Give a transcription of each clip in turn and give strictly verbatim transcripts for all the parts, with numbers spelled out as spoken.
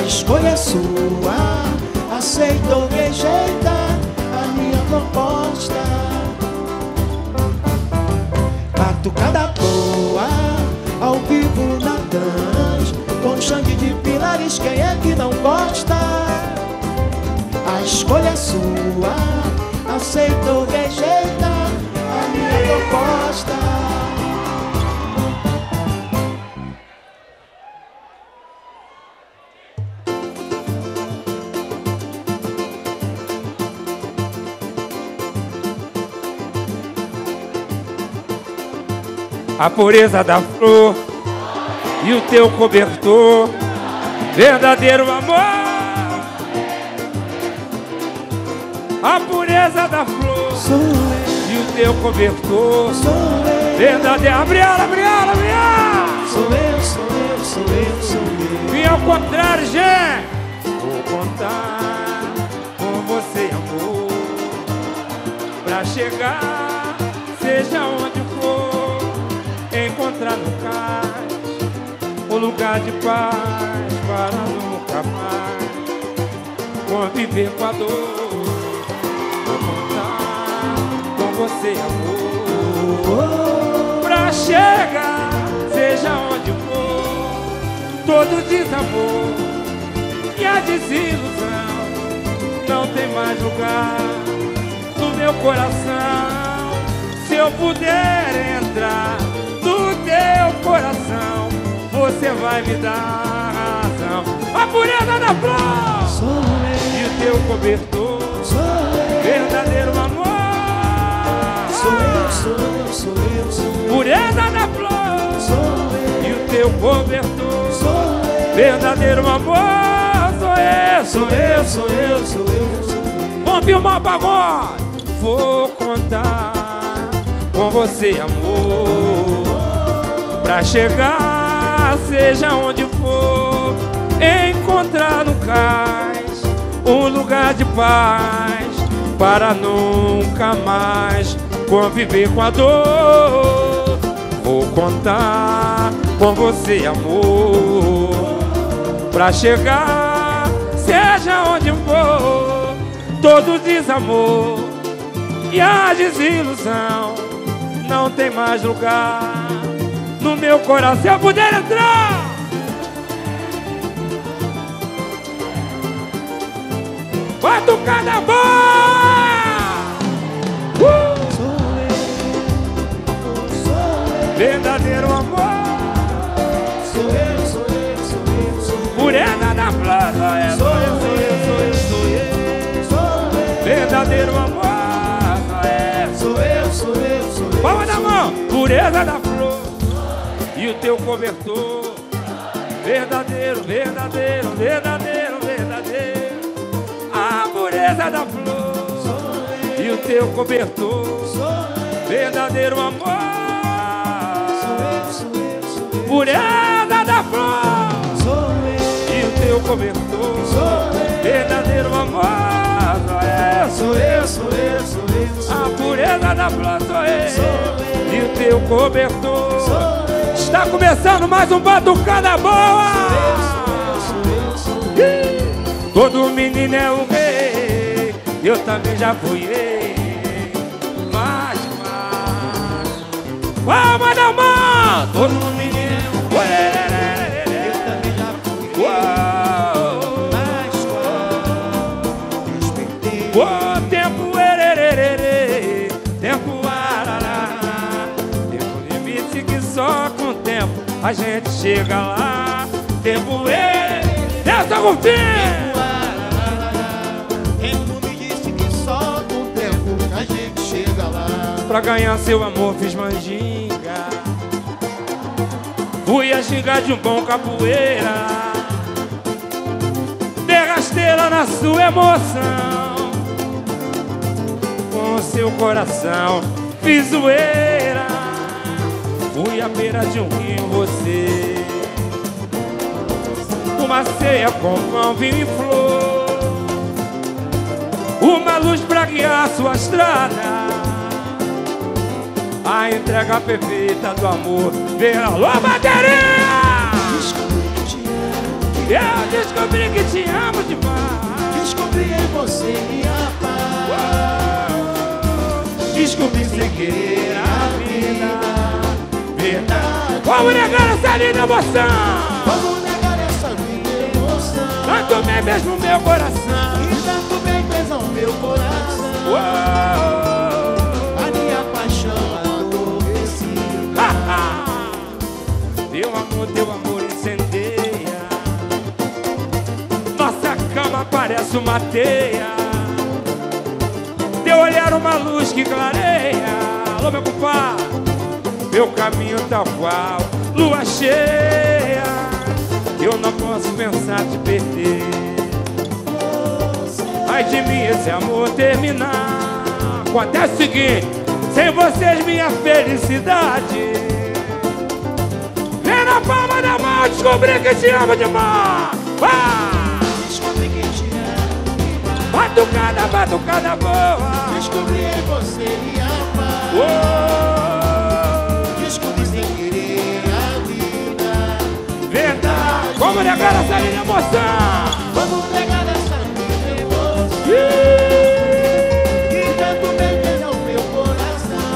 escolha é sua, aceita ou rejeita a minha proposta. Batucada boa, ao vivo na dance, com sangue de pilares, quem é que não gosta? A escolha é sua, aceita ou rejeita a minha proposta. A pureza da flor e o teu cobertor, verdadeiro amor. A pureza da flor e o teu cobertor, verdadeiro. Abre ela, abre ela, abre ela. Sou eu, sou eu, sou eu, sou eu. E ao contrário, gente, vou contar com você, amor, pra chegar, seja onde for, encontrar no cais um lugar de paz para nunca mais conviver com a dor. Vou contar com você, amor, pra chegar, seja onde for, todo desamor e a desilusão não tem mais lugar no meu coração. Se eu puder entrar no teu coração, você vai me dar razão. A pureza da flor Sou eu. E o teu cobertor, Sou eu. verdadeiro amor. Sou eu, sou eu, sou eu, sou eu. Pureza da flor Sou eu. E o teu cobertor, Sou eu. verdadeiro amor. Sou eu, Sou eu, sou eu, sou eu, sou eu. Vamos filmar o pagode. Vou contar com você, amor, pra chegar, seja onde for, encontrar no cais um lugar de paz para nunca mais conviver com a dor. Vou contar com você, amor, pra chegar, seja onde for, todo desamor e a desilusão não tem mais lugar no meu coração. Se eu puder entrar, vai tocar na boa. uh! Sou eu. Sou eu. Verdadeiro amor, Sou eu, sou eu, sou eu, sou eu. pureza da flor. Sou eu, sou eu, sou eu, sou eu, sou eu. Sou eu. Verdadeiro amor, sou eu. Sou eu, sou eu, sou eu. Palma na mão, pureza da flor e o teu cobertor, verdadeiro, verdadeiro, verdadeiro, verdadeiro. A pureza da flor e o teu cobertor, verdadeiro amor. Pureza da flor e o teu cobertor, verdadeiro amor. Sou eu, Sou eu, sou eu, sou eu, sou a pureza da flor sou eu, e o teu cobertor. Está começando mais um Batucada Boa. Todo menino é um rei, eu também já fui rei. Mas, mas, palma na mão. Todo menino é um rei, eu também já fui rei. Mas quando respeitei o tempo, erererê, tempo, arará, tempo limite que só com o tempo a gente chega lá. Tempo, ererê, essa curtinha. Tempo me disse que só com o tempo a gente chega lá. Pra ganhar seu amor fiz mandinga, fui a gingar de um bom capoeira, dei rasteira na sua emoção, com seu coração fiz zoeira, fui à beira de um rio você, uma ceia com pão, vinho e flor, uma luz pra guiar sua estrada, a entrega perfeita do amor. Vem alô, bateria! Eu te Descobri que te amo demais. Descobri em você minha paz. Descobri sem querer a vida. Verdade. Vamos negar essa linda emoção. Vamos negar essa linda emoção. Tanto bem mesmo meu coração. E tanto bem fez ao meu coração. A minha paixão adormecida. Teu amor, teu amor incendeia. Nossa cama parece uma teia. Teu olhar uma luz que clareia. Alô meu compadre, meu caminho tal qual lua cheia. Eu não posso pensar te perder. Ai de mim esse amor terminar. Acontece o seguinte: sem vocês minha felicidade. Vem na palma da mão, descobri que te amo demais. Ah! Descobri que te amo demais. Batucada, batucada boa. Descobri em você minha paz. Oh! Descobri sem querer a vida. Verdade. Vamos negar essa linda emoção. Vamos negar essa linda emoção. E tanto bem fez ao meu coração.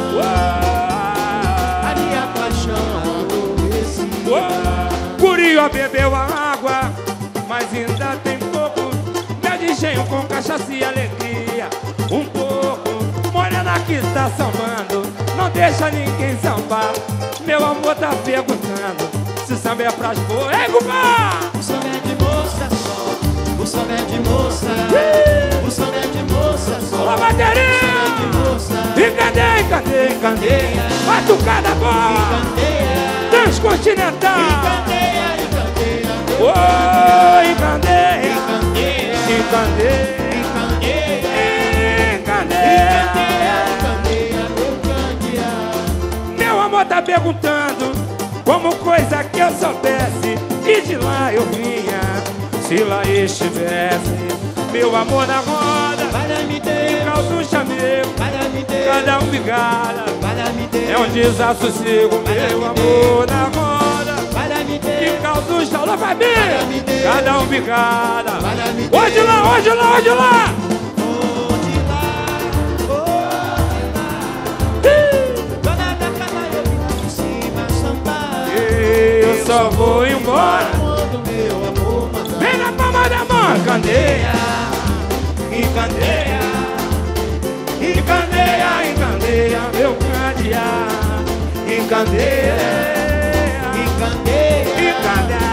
A minha paixão adormecida. Curio bebeu a água, mas ainda tem pouco. Meu engenho com cachaça e alegria. Um pouco, morena que está sambando, não deixa ninguém sambar. Meu amor tá perguntando se samba é pras boas. Ei, cupá! O samba é de moça só. O samba é de moça. O samba é de moça só. Olá, bateria! O samba é de moça. E cadê, cadê, cadê? Batucada boa! Transcontinental! Candeia, e candeia, Oi, candeia! candeia, E candeia! candeia, E candeia! candeia, meu candeia. Meu amor tá perguntando como coisa que eu soubesse, e de lá eu vinha, se lá estivesse. Meu amor na roda, Para me ter, causa um chamego, para me ter, cada um bigala. para me ter, É um desassossego, meu amor na roda, para me que ter, causa um estalão, vai bem, cada um bigala. para me ter. Hoje lá, hoje lá, hoje lá. Onde lá, onde lá, dona da casa eu vim lá de cima sambar. Eu só vou embora. Quando meu amor mandar. Vem na palma da mão, candeia, e candeia, e candeia, e candeia, meu candeia, e candeia, E candeia, e candeia.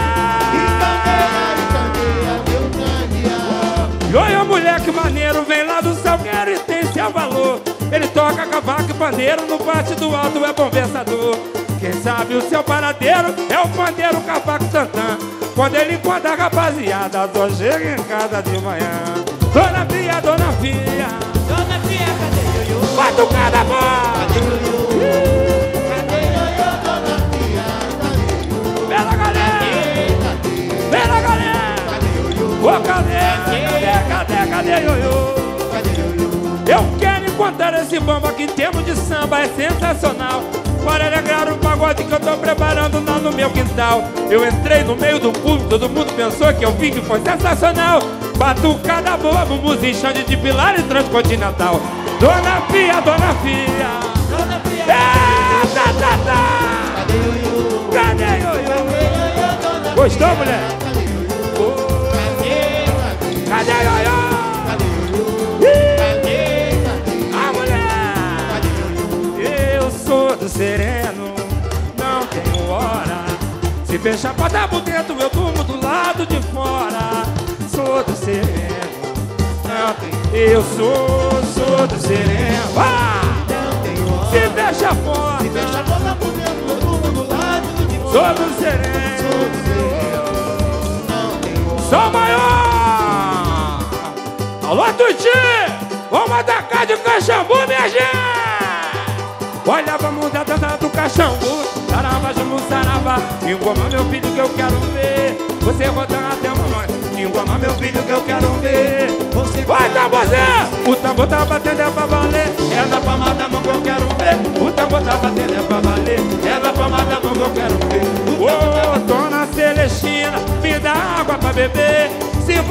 meu candeia. E olha o moleque maneiro, vem lá do Salgueiro e tem seu valor. Ele toca cavaco e pandeiro, no bate do alto é bom versador. Quem sabe o seu paradeiro é o pandeiro cavaco tantã. Quando ele encontra a rapaziada, só chega em casa de manhã. Dona Fia, Dona Fia, Dona Fia, cadê ioiô? batucada boa. Cadê ioiô? Cadê ioiô, Dona Fia? Cadê ioiô? Pela galera, Cadê? pela galera. Cadê ioiô? Ô, cadê, cadê, cadê, cadê, ioiô? Cadê ioiô? Eu quero encontrar esse bomba que em termos de samba é sensacional. Para alegrar o pagode que eu tô preparando lá no meu quintal. Eu entrei no meio do público, todo mundo pensou que eu vi que foi sensacional. Batucada boa, bumbuzinho, Xande de Pilar e Transcontinental. Dona Fia, Dona Fia, Dona Fia, é, tá, tá, tá. cadê ioiô? Cadê, ioiô? Cadê ioiô, Dona Fia? Gostou, mulher? Cadê ioiô? Cadê, cadê? Cadê, ioiô? Cadê ioiô? Ih, Cadê, cadê? a mulher. Cadê ioiô? Eu sou do sereno, não tenho hora. Se fechar a porta por dentro, eu durmo do lado de fora. Sou do sereno, não tenho. Eu sou, sou do sereno. Ah! Não tenho hora. Se fecha a porta, Se fecha a porta por dentro, eu durmo do lado de fora. sou do sereno. Sou do sereno, não tenho hora. Sou maior. Alô, Tuti! Vamos atacar de Caxambu, minha gente! Olha, vamos dar dança do Caxambu. Sarava, Jumu, sarava. Engoma meu filho que eu quero ver. Você rodando até a mamãe. Engoma meu filho que eu quero ver. Você Vai, tambozé! O tambor tá batendo é pra valer. É na palma da mão que eu quero ver. O tambor tá batendo é pra valer. É na palma da mão que eu quero ver. Ô, dona Celestina, me dá água pra beber.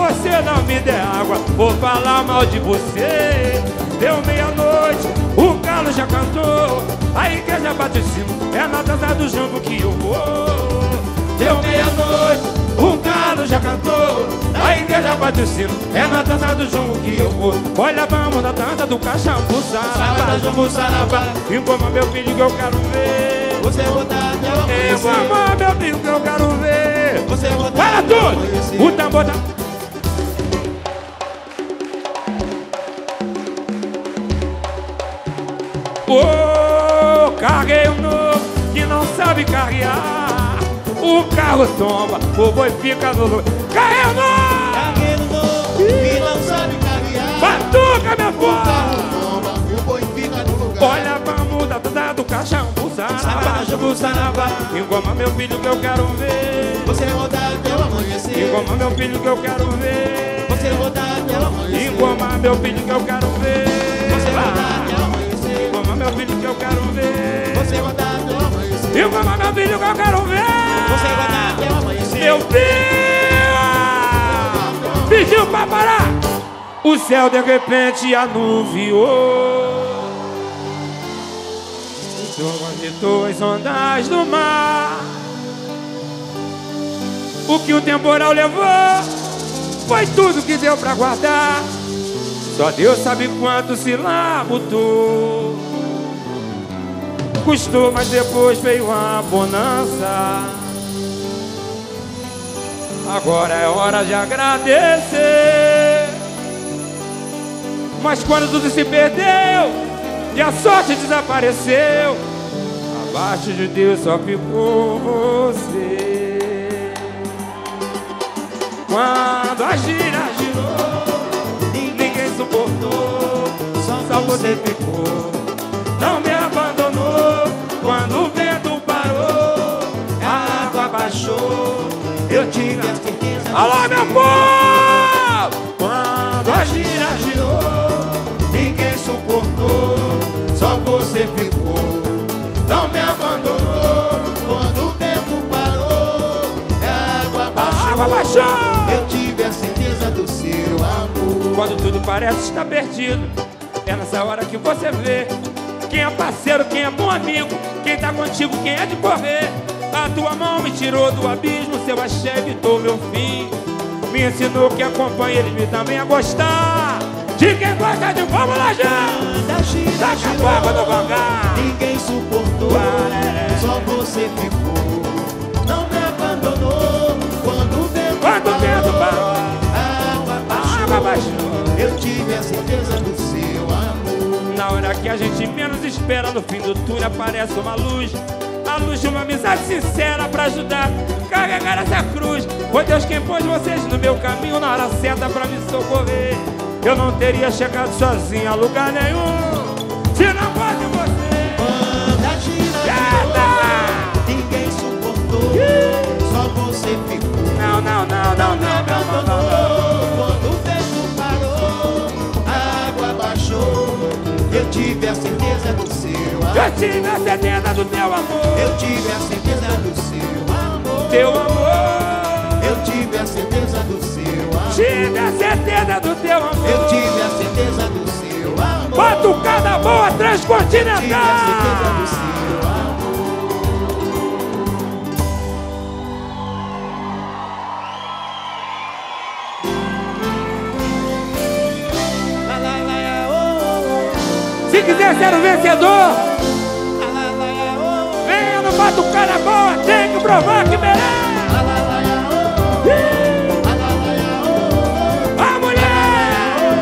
você não me der água, vou falar mal de você. Deu meia-noite, o galo já cantou, a igreja bate o sino, é na dança do jongo que eu vou. Deu meia-noite, o galo já cantou, a igreja bate o sino, é na dança do jongo que eu vou. Olha, vamos na dança do caxambu sarabá, jongo sarabá. Engoma meu filho que eu quero ver você botar até o amanhecer. Engoma meu filho que eu quero ver você botar para até o tudo, amanhecer. o tambor tá... Oh, cargueio novo que não sabe carrear. O carro tomba, o boi fica no lugar. Cargueio novo! Cargueiro novo que não sabe carrear. Batuca, meu O povo! carro tomba, o boi fica no lugar. Olha, vamos da dança do caxambu sarabá, jambu sarabá. Engoma meu filho que eu quero ver você botar até o amanhecer. Engoma meu filho que eu quero ver Você botar até o amanhecer. Engoma meu filho que eu quero ver Você botar até o amanhecer. Engoma meu filho que eu quero ver Você botar até o amanhecer. Engoma meu filho que eu quero ver Você botar até o amanhecer. Meu filho pediu pra parar. O céu de repente anuviou. Agitou as ondas do mar. O que o temporal levou foi tudo que deu pra guardar. Só Deus sabe quanto se labutou. Custou, mas depois veio a bonança. Agora é hora de agradecer. Mas quando tudo se perdeu e a sorte desapareceu, abaixo de Deus só ficou você. Quando a gira girou, ninguém suportou, só você ficou. Não me abandonou. Quando o vento parou, a água baixou, eu tive a certeza. Alô, meu povo! Quando a gira girou, ninguém suportou, só você ficou. Não me abandonou. Quando o tempo parou, a água baixou, A água baixou. eu tive a certeza do seu amor. Quando tudo parece estar perdido, é nessa hora que você vê quem é parceiro, quem é bom amigo, quem tá contigo, quem é de correr. A tua mão me tirou do abismo, seu axé evitou meu fim. Me ensinou que acompanha ele também a gostar de quem gosta de vamos lá já. Da gira Saca a girou, água do vangar. ninguém suportou, só você ficou. Não me abandonou. Quando o vento Quando o vento parou, a água a baixou, água baixou. eu tive a certeza do seu amor. Na hora que a gente menos espera, no fim do túnel aparece uma luz. A luz de uma amizade sincera pra ajudar a carregar essa cruz. Foi Deus quem pôs vocês no meu caminho na hora certa pra me socorrer. Eu não teria chegado sozinho a lugar nenhum se não fosse você. Quando a gira girou, ninguém suportou, só você ficou. Não, não, não, não, não, não, não, não, não. Quando o tempo parou, a água baixou, eu tive a certeza do seu amor. Eu tive a certeza do teu amor. Eu tive a certeza do seu amor. Teu amor. Eu tive a certeza do seu amor. Tive a certeza do teu amor. Eu tive a certeza do seu amor. Batucada boa Tive a certeza do transcontinental. seu amor. La, la, la, oh, oh, Se quiser ser o vencedor, oh. La, la, la, oh, oh. venha no Batucada boa, tem que provar que merece. La, la, la, oh, oh. La, la, la, oh, oh. A mulher!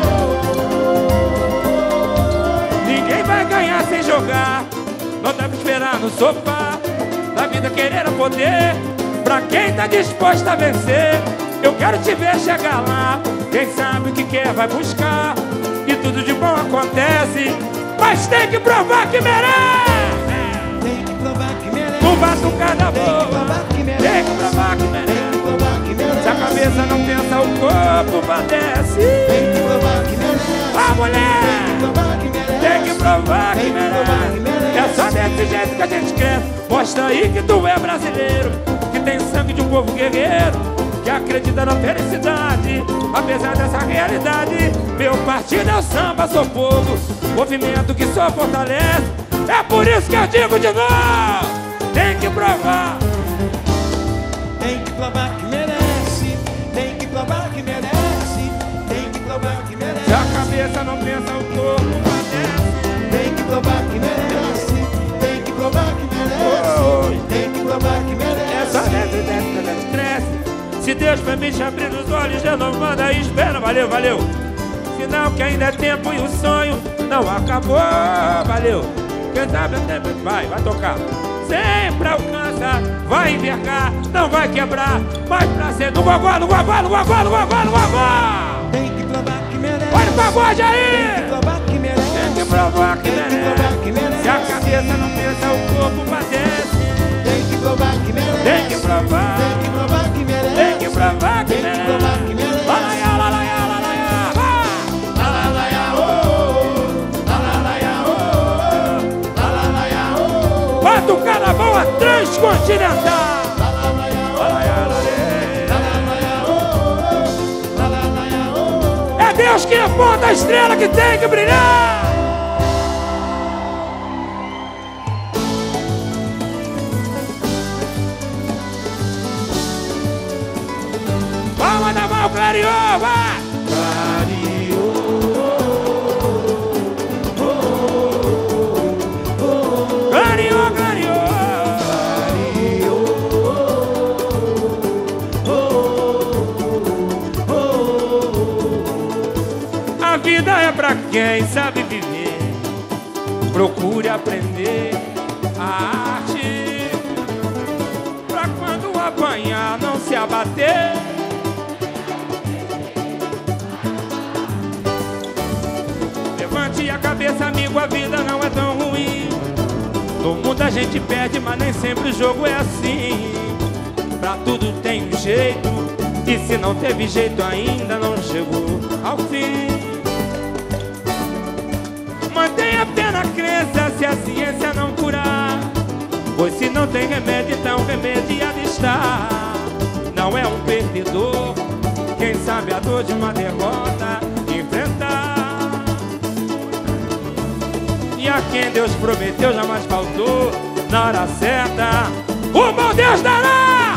Ninguém vai ganhar sem jogar. Não dá pra esperar no sofá. Da vida querer a poder. Pra quem tá disposto a vencer, eu quero te ver chegar lá. Quem sabe o que quer vai buscar. E tudo de bom acontece, mas tem que provar que merece. Tem que provar que merece. No Batucada Tem que boa, provar que merece. tem que provar que Tem merece. que provar que merece. Se a cabeça não pensa, o corpo padece. Tem que provar que merece. A mulher Tem que provar que merece. tem que provar que Tem que provar que merece. merece. É só desse jeito que a gente cresce. Mostra aí que tu é brasileiro, que tem sangue de um povo guerreiro. que acredita na felicidade. Apesar dessa realidade, meu partido é o samba, sou povo, movimento que só fortalece. É por isso que eu digo de novo, tem que provar. Tem que provar que merece, tem que provar que merece, tem que provar que merece. Se a cabeça não pensa, o corpo padece. Tem que provar que merece, tem que provar que merece, tem que provar que merece. Essa desce, desce, desce, cresce. Se Deus permite abrir os olhos, eu não manda aí, espera, valeu, valeu. Sinal que ainda é tempo e o sonho não acabou, valeu. Quem sabe é tempo, vai, vai tocar. Sempre alcança, vai envergar, não vai quebrar, mas pra ser no gogó, no gogó, no gogó, no gogó, no gogó. Tem que provar que merece. Olha o pagode aí! Tem que provar que merece. Tem que provar que Tem que provar que merece. merece. Se a cabeça não pensa, o corpo padece. Tem que provar que merece. Tem que provar. Tem que provar que merece. Tem que provar que Tem que provar que merece. merece. Lalaiá, lalaiá, lalaiá, vai! Lalaiá, oh, lalaiá, oh, lalaiá, oh. Batucada boa transcontinental. Lalaiá, lalaiá. É Deus que aponta a estrela que tem que brilhar. Palma da mão, clareou, vai! Clareou, clareou! A vida é pra quem sabe viver. Procure aprender a arte, pra quando apanhar não se abater. Levante a cabeça, amigo, a vida não é tão ruim. No mundo a gente perde, mas nem sempre o jogo é assim. Pra tudo tem um jeito, e se não teve jeito ainda não chegou ao fim. Mantenha apenas a crença se a ciência não curar, pois se não tem remédio, então remediado está. Não é um perdedor quem sabe a dor de uma derrota enfrentar. E a quem Deus prometeu jamais faltou, na hora certa o bom Deus dará.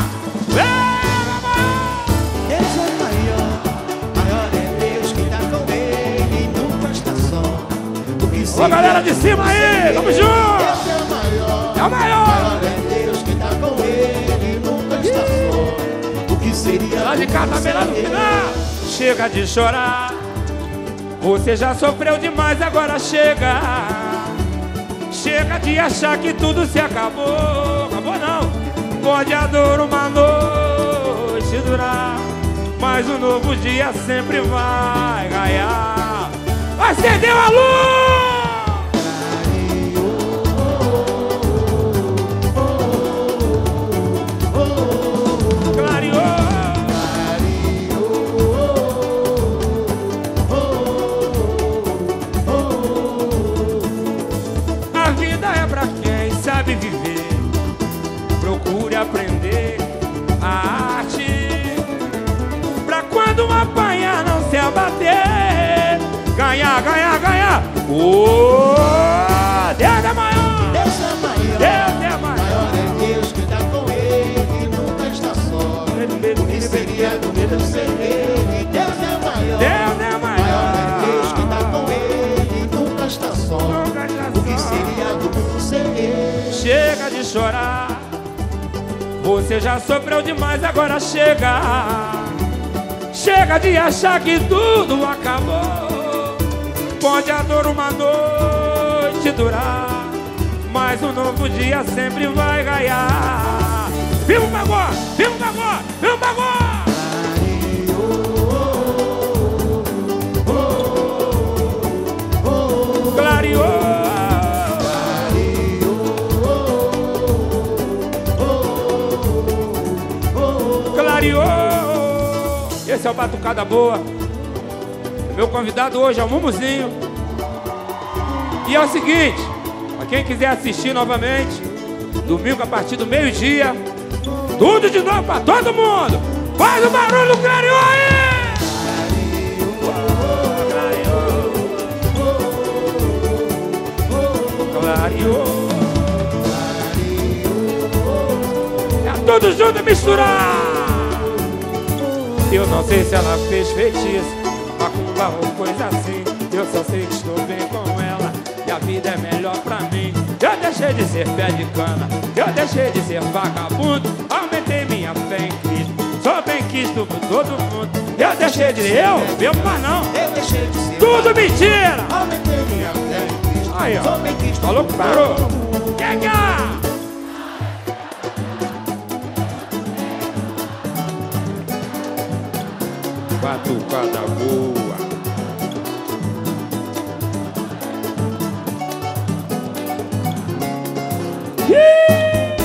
Deus é maior, maior é Deus que tá com ele, nunca está só. O que seria? Ô galera de cima aí, tamo junto! Deus é maior, é o maior! Maior é Deus que tá com ele, nunca está só. O que seria? Lá de cá tá bem lá no final. Chega de chorar, você já sofreu demais, agora chega. Chega de achar que tudo se acabou. Acabou não. Pode a dor uma noite durar, mas um novo dia sempre vai ganhar. Acendeu a luz! Clareou! A vida é pra quem sabe viver. Procure aprender a arte, pra quando apanhar não se abater. Ganhar, ganhar, ganhar. Oh, Deus é maior. Deus é maior. Deus é maior. Maior é Deus que tá com ele, nunca está só. O que seria do medo sem ele? Deus é maior. Deus é maior. Maior é Deus que tá com ele, nunca está só. Nunca está O que só. seria do mundo sem ele? Chega de chorar, você já sofreu demais, agora chega. Chega de achar que tudo acabou. Pode a dor uma noite durar, mas um novo dia sempre vai ganhar. Viva o pagode, viva o pagode, viva o pagode. Clareou. Esse é o Batucada Boa. Meu convidado hoje é o Mumuzinho. E é o seguinte, para quem quiser assistir novamente, domingo a partir do meio-dia, tudo de novo para todo mundo. Faz o barulho, Clareou aí! Clareou. É tudo junto e misturar. Eu não sei se ela fez feitiço, macumba ou coisa assim. Eu só sei que estou bem com ela e a vida é melhor pra mim. Eu deixei de ser pé de cana, eu deixei de ser vagabundo. Aumentei minha fé em Cristo, sou bem quisto por todo mundo. Eu deixei de... Eu? Meu pai não. Eu deixei de ser tudo mentira. Aumentei minha fé em Cristo. Aí, ó. Sou bem quisto. Falou que parou. Chega! Batucada boa. Yeah!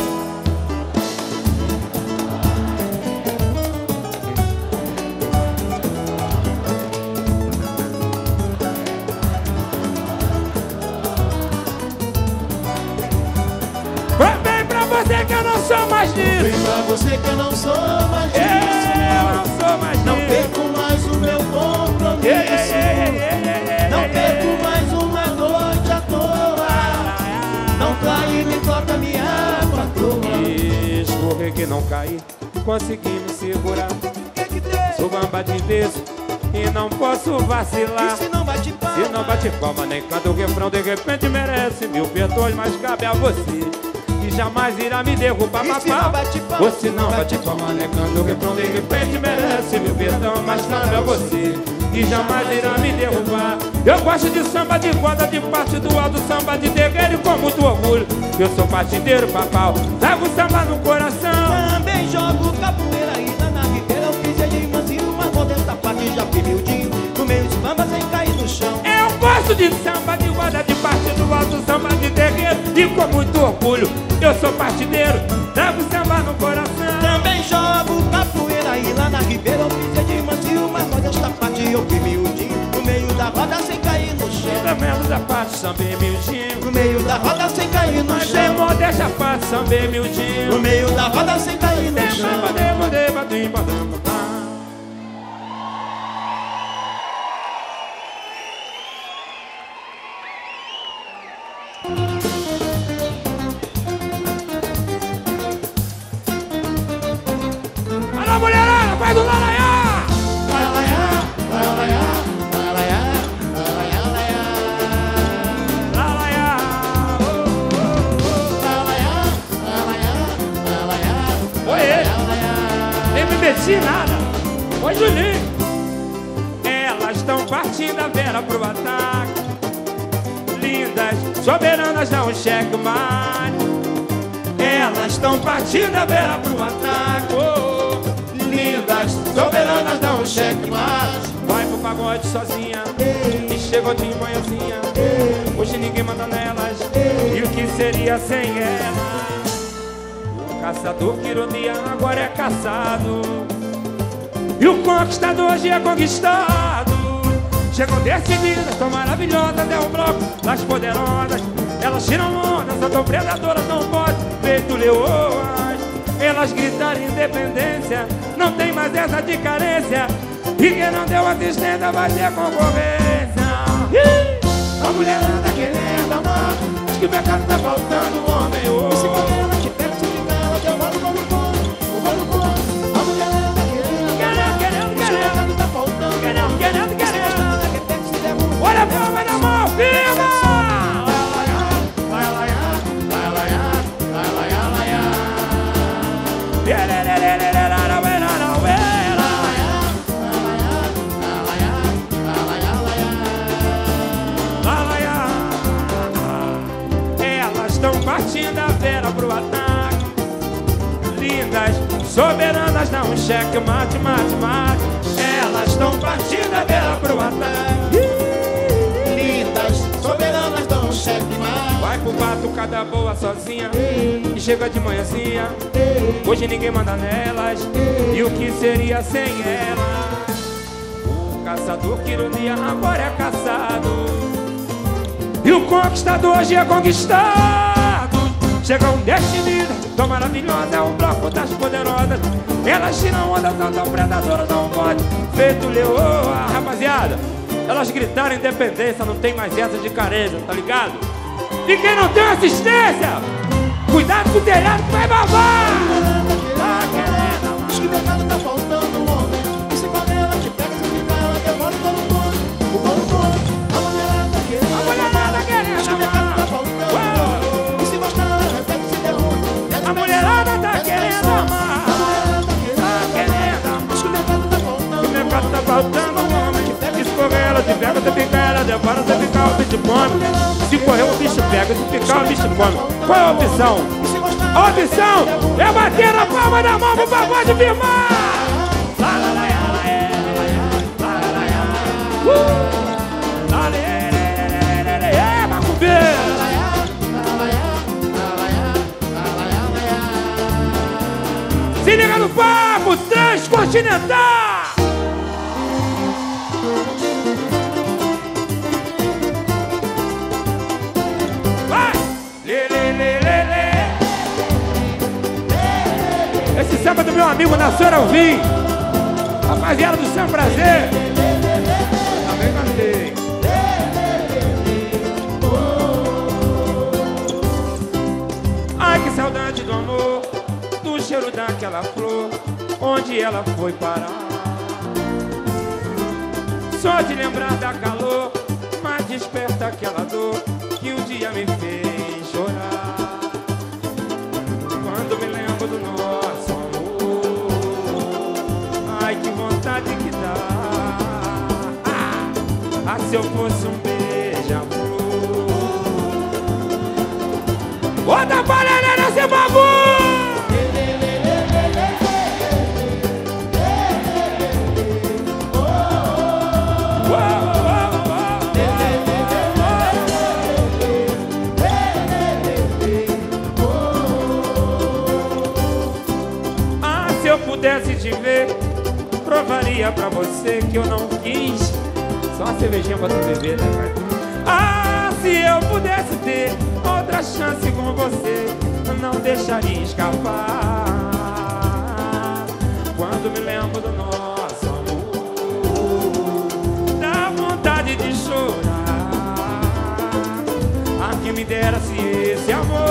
Vai bem pra você que eu não sou mais disso. Vem pra você que eu não sou mais disso. Eu não sou mais disso. Não perco mais o meu compromisso. Yeah, yeah, yeah, yeah, yeah, Não yeah, perco yeah. mais uma noite à toa. Não cai nem toca minha água à toa. Escorrer que não caí, consegui me segurar. Que que tem? Sou bamba de berço e não posso vacilar. E se não bate palma? Se não bate palma nem canta o refrão, de repente merece mil perdões, mas cabe a você que jamais irá me derrubar, E se papá. não bate palma? Ou se não bate palma nem canta o refrão, de repente merece mil perdão, mas cabe a você que jamais irá me derrubar. Eu gosto de samba de corda, de parte do alto, samba de terreiro e com muito orgulho. Eu sou partideiro, papau, trago samba no coração. Também jogo capoeira e lá na ribeira eu fiz de mansinho, mas modesta parte já fui miudinho. No meio de bamba sem cair no chão. Eu gosto de samba de roda, de parte do alto, samba de terreiro e com muito orgulho. Eu sou partideiro, trago samba no coração. Também jogo capoeira e lá na ribeira eu fiz de mansinho, mas modesta parte eu fui miudinho. No meio da roda sem cair no chão. Também da parte, samba é miudinho. No meio da roda sem cair no Mas é chão. modéstia a parte, samba é miudinho. No meio da roda sem cair no chão. Alô, mulherada, faz o lalaiá! Lalaiá! Oi, nem me meti em nada. Oi, Julinho. Elas estão partindo a vera pro ataque. Lindas, soberanas, dá um cheque mais. Elas estão partindo a vera pro ataque. Oh, lindas, soberanas, dá um cheque mais. Vai pro pagode sozinha e chegou de manhãzinha. Hoje ninguém manda nelas. E o que seria sem elas? O caçador que ironia agora é caçado. E o conquistador hoje é conquistado. Chegam decididas, tão maravilhosas, é o bloco das poderosas. Elas tiram onda, só tão predadoras, não pode feito leoas. Elas gritaram independência, não tem mais essa de carência. E quem não deu assistência vai ter concorrência. Ih, a mulher anda querendo amar, diz que o mercado tá faltando homem. Oh. E se quando ela te pega, se fica ela, que eu mando no corpo, eu vou no corpo. A mulher anda querendo, Querendo, querendo, diz que o querendo. mercado tá faltando. Querendo, querendo, E se querendo. mostrar ela que pega, se der muito. Olha a palma na mão, firma! Elas estão partindo a vera pro ataque. Lindas, soberanas, dá um cheque, mate, mate, mate. Elas estão partindo a vera pro ataque. Lindas, soberanas, dão um cheque mais. Vai pro batucada boa sozinha e chega de manhãzinha. Hoje ninguém manda nelas. E o que seria sem elas? O caçador que ironia agora é caçado. E o conquistador hoje é conquistado. Chegam decididas, tão maravilhosa, é um bloco das poderosas. Elas tiram onda, são tão predadoras, dão um bote feito leoa. Rapaziada, elas gritaram independência, não tem mais essa de carência, tá ligado? E quem não tem assistência, cuidado com o telhado que vai babar. Tá querendo, diz que o mercado tá faltando um homem. E se panela te pega, se fica, ela demora o pano todo, o pano todo. A mulherada tá querendo, a mulherada querendo, diz que o mercado tá faltando um homem. E se gostar, ela repete, se derruba. A mulherada tá querendo amar, tá querendo amar. Diz que o mercado tá faltando, o mercado tá faltando um homem. Se correr ela te pega, se ficar ela devora, se ficar o bicho come. Se correr o bicho pega, se ficar o bicho come. Qual é a opção? A opção é bater na palma da mão pro favor de firmar. Lá, lá, lá, lá, é, lá, lá, lá, é. Uh! Lá, lê, lê, lê, lê, é, macumbeiro. Se liga no papo transcontinental. Vai! Lê, lê, lê, lê, lê. Esse samba do meu amigo Nascer Alvim, rapaziada do Samba Prazer. Também cantei. Ai, que saudade do amor, do cheiro daquela flor, onde ela foi parar. Só de lembrar da calor, mais desperta aquela dor que um dia me fez chorar. Quando me lembro do nosso amor, ai, que vontade que dá. Ah, se eu fosse um beija-flor. Bota pra neném nesse bagulho! Se eu pudesse te ver, provaria pra você que eu não quis. Só uma cervejinha pra tu beber, né, cara? Ah, se eu pudesse ter outra chance com você, eu não deixaria escapar. Quando me lembro do nosso amor, dá vontade de chorar. Ah, que me dera se esse amor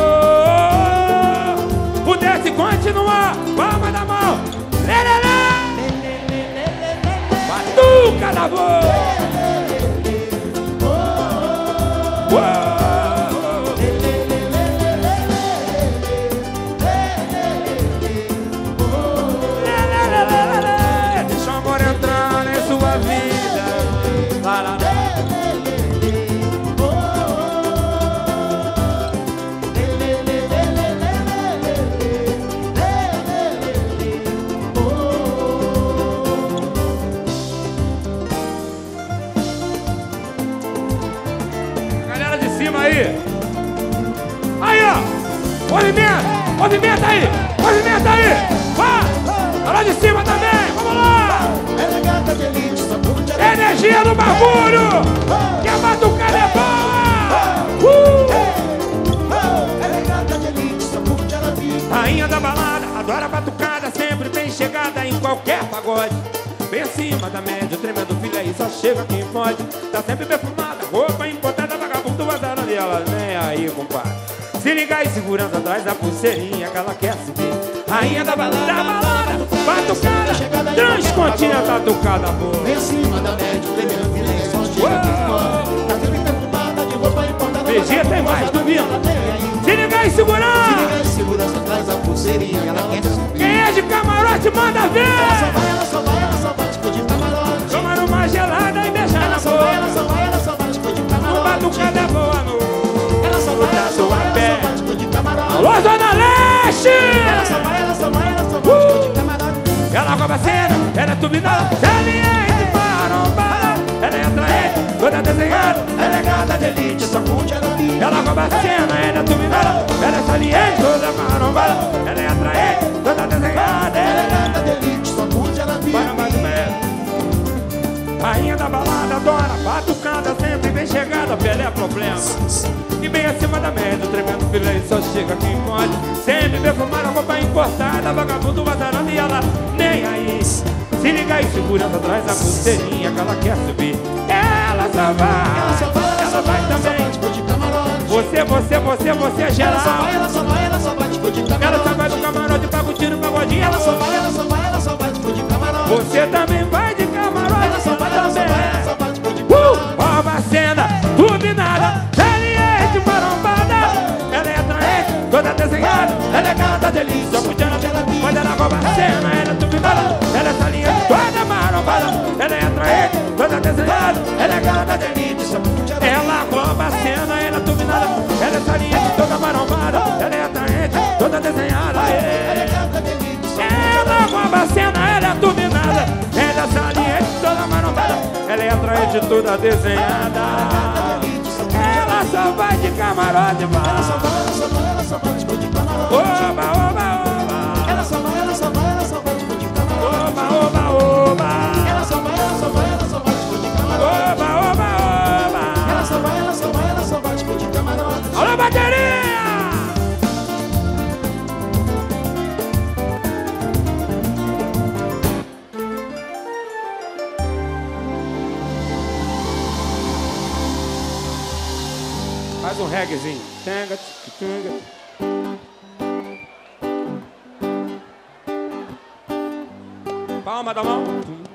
pudesse continuar. Palma da mão, lê, lê, lê. Batuca da boca. Deixa o amor entrar em sua vida. Lá, lá, lá. Aí, aí, ó, movimenta, movimenta aí, movimenta aí, vai, lá de cima também, vamos lá. Energia no bagulho, que a batucada é boa. Uh! Rainha da balada, adora batucada, sempre bem chegada em qualquer pagode. Bem acima da média, o tremendo filho aí, só chega quem pode. Tá sempre perfumada, roupa importada, vagabundo, vazada ali, ela nem aí, compadre. Se ligar e segurança atrás da pulseirinha que ela quer subir. Rainha da balada, da balada, batucada, transcontinental, batucada boa. Bem acima da média, o tremendo filho aí, só chega quem pode. Tá sempre perfumada, de roupa importada, Vigia tem mais, duvido. Se ligar e segurança, se ligar e segurança atrás da pulseirinha que ela quer subir. Quem é de camarote, manda ver. Ela só vai, ela só vai, ela só vai de camarote. Tomar uma gelada e beijar na boca. Ela só vai, ela só vai de camarote. O batucada é boa no. Ela só vai, ela só vai, ela só vai de camarote. Alô, Zona Leste! Ela só vai, ela só vai, ela só vai de camarote. Ela rouba a cena, ela é turbinada, ela é de marombada, ela é atraente, toda desenhada, ela é gata de elite, só curte ela vive. Ela rouba a cena, ela é turbinada, ela é saliente, toda marombada, ela é atraente, toda desenhada, ela é gata de elite, só curte ela vive. Rainha da balada adora batucada, sempre bem cheia. regada, Pelé é problema. E bem acima da média, o tremendo filé só chega quem pode. Sempre perfumar a roupa importada, vagabundo vazarando e ela nem aí. Se liga aí, segurança atrás da pulseirinha que ela quer subir. Ela só vai, ela só vai, ela só vai também. Você, você, você, você é geral. Ela só vai, ela só vai, ela só vai tipo de camarote. Ela só vai do camarote pra curtir o pagodinho. Ela só vai, ela só vai, ela só vai tipo de camarote. Você também vai de camarote. Ela só vai, ela só vai, ela só vai tipo de camarote. Uh, Nova cena, turbinada, saliente, marombada. Ela é atraente, toda desenhada. Ela é gata delícia, pudiana, quando ela rouba a cena. Ela é turbinada, ela é saliente, toda marombada. Ela é atraente, toda desenhada. Ela é gata delícia, ela rouba a cena. Ela é turbinada, ela é saliente, toda marombada. Ela é atraente, toda desenhada. Ela rouba a cena, ela é turbinada. Ela é saliente, toda marombada. Ela é atraente, toda desenhada. Ela só vai de camarote, vai. Ela só vai, ela só vai, ela só vai tipo de camarote. Oba, oba, oba. Ela só vai, ela só vai, ela só vai tipo de camarote. Oba, oba, oba. Ela só vai, ela só vai, ela só vai tipo de camarote. Oba, oba, oba. Ela só vai, ela só vai, ela só vai tipo de camarote. Alô, bateria! Faz um reguezinho. Tanga, tanga. Palma da mão.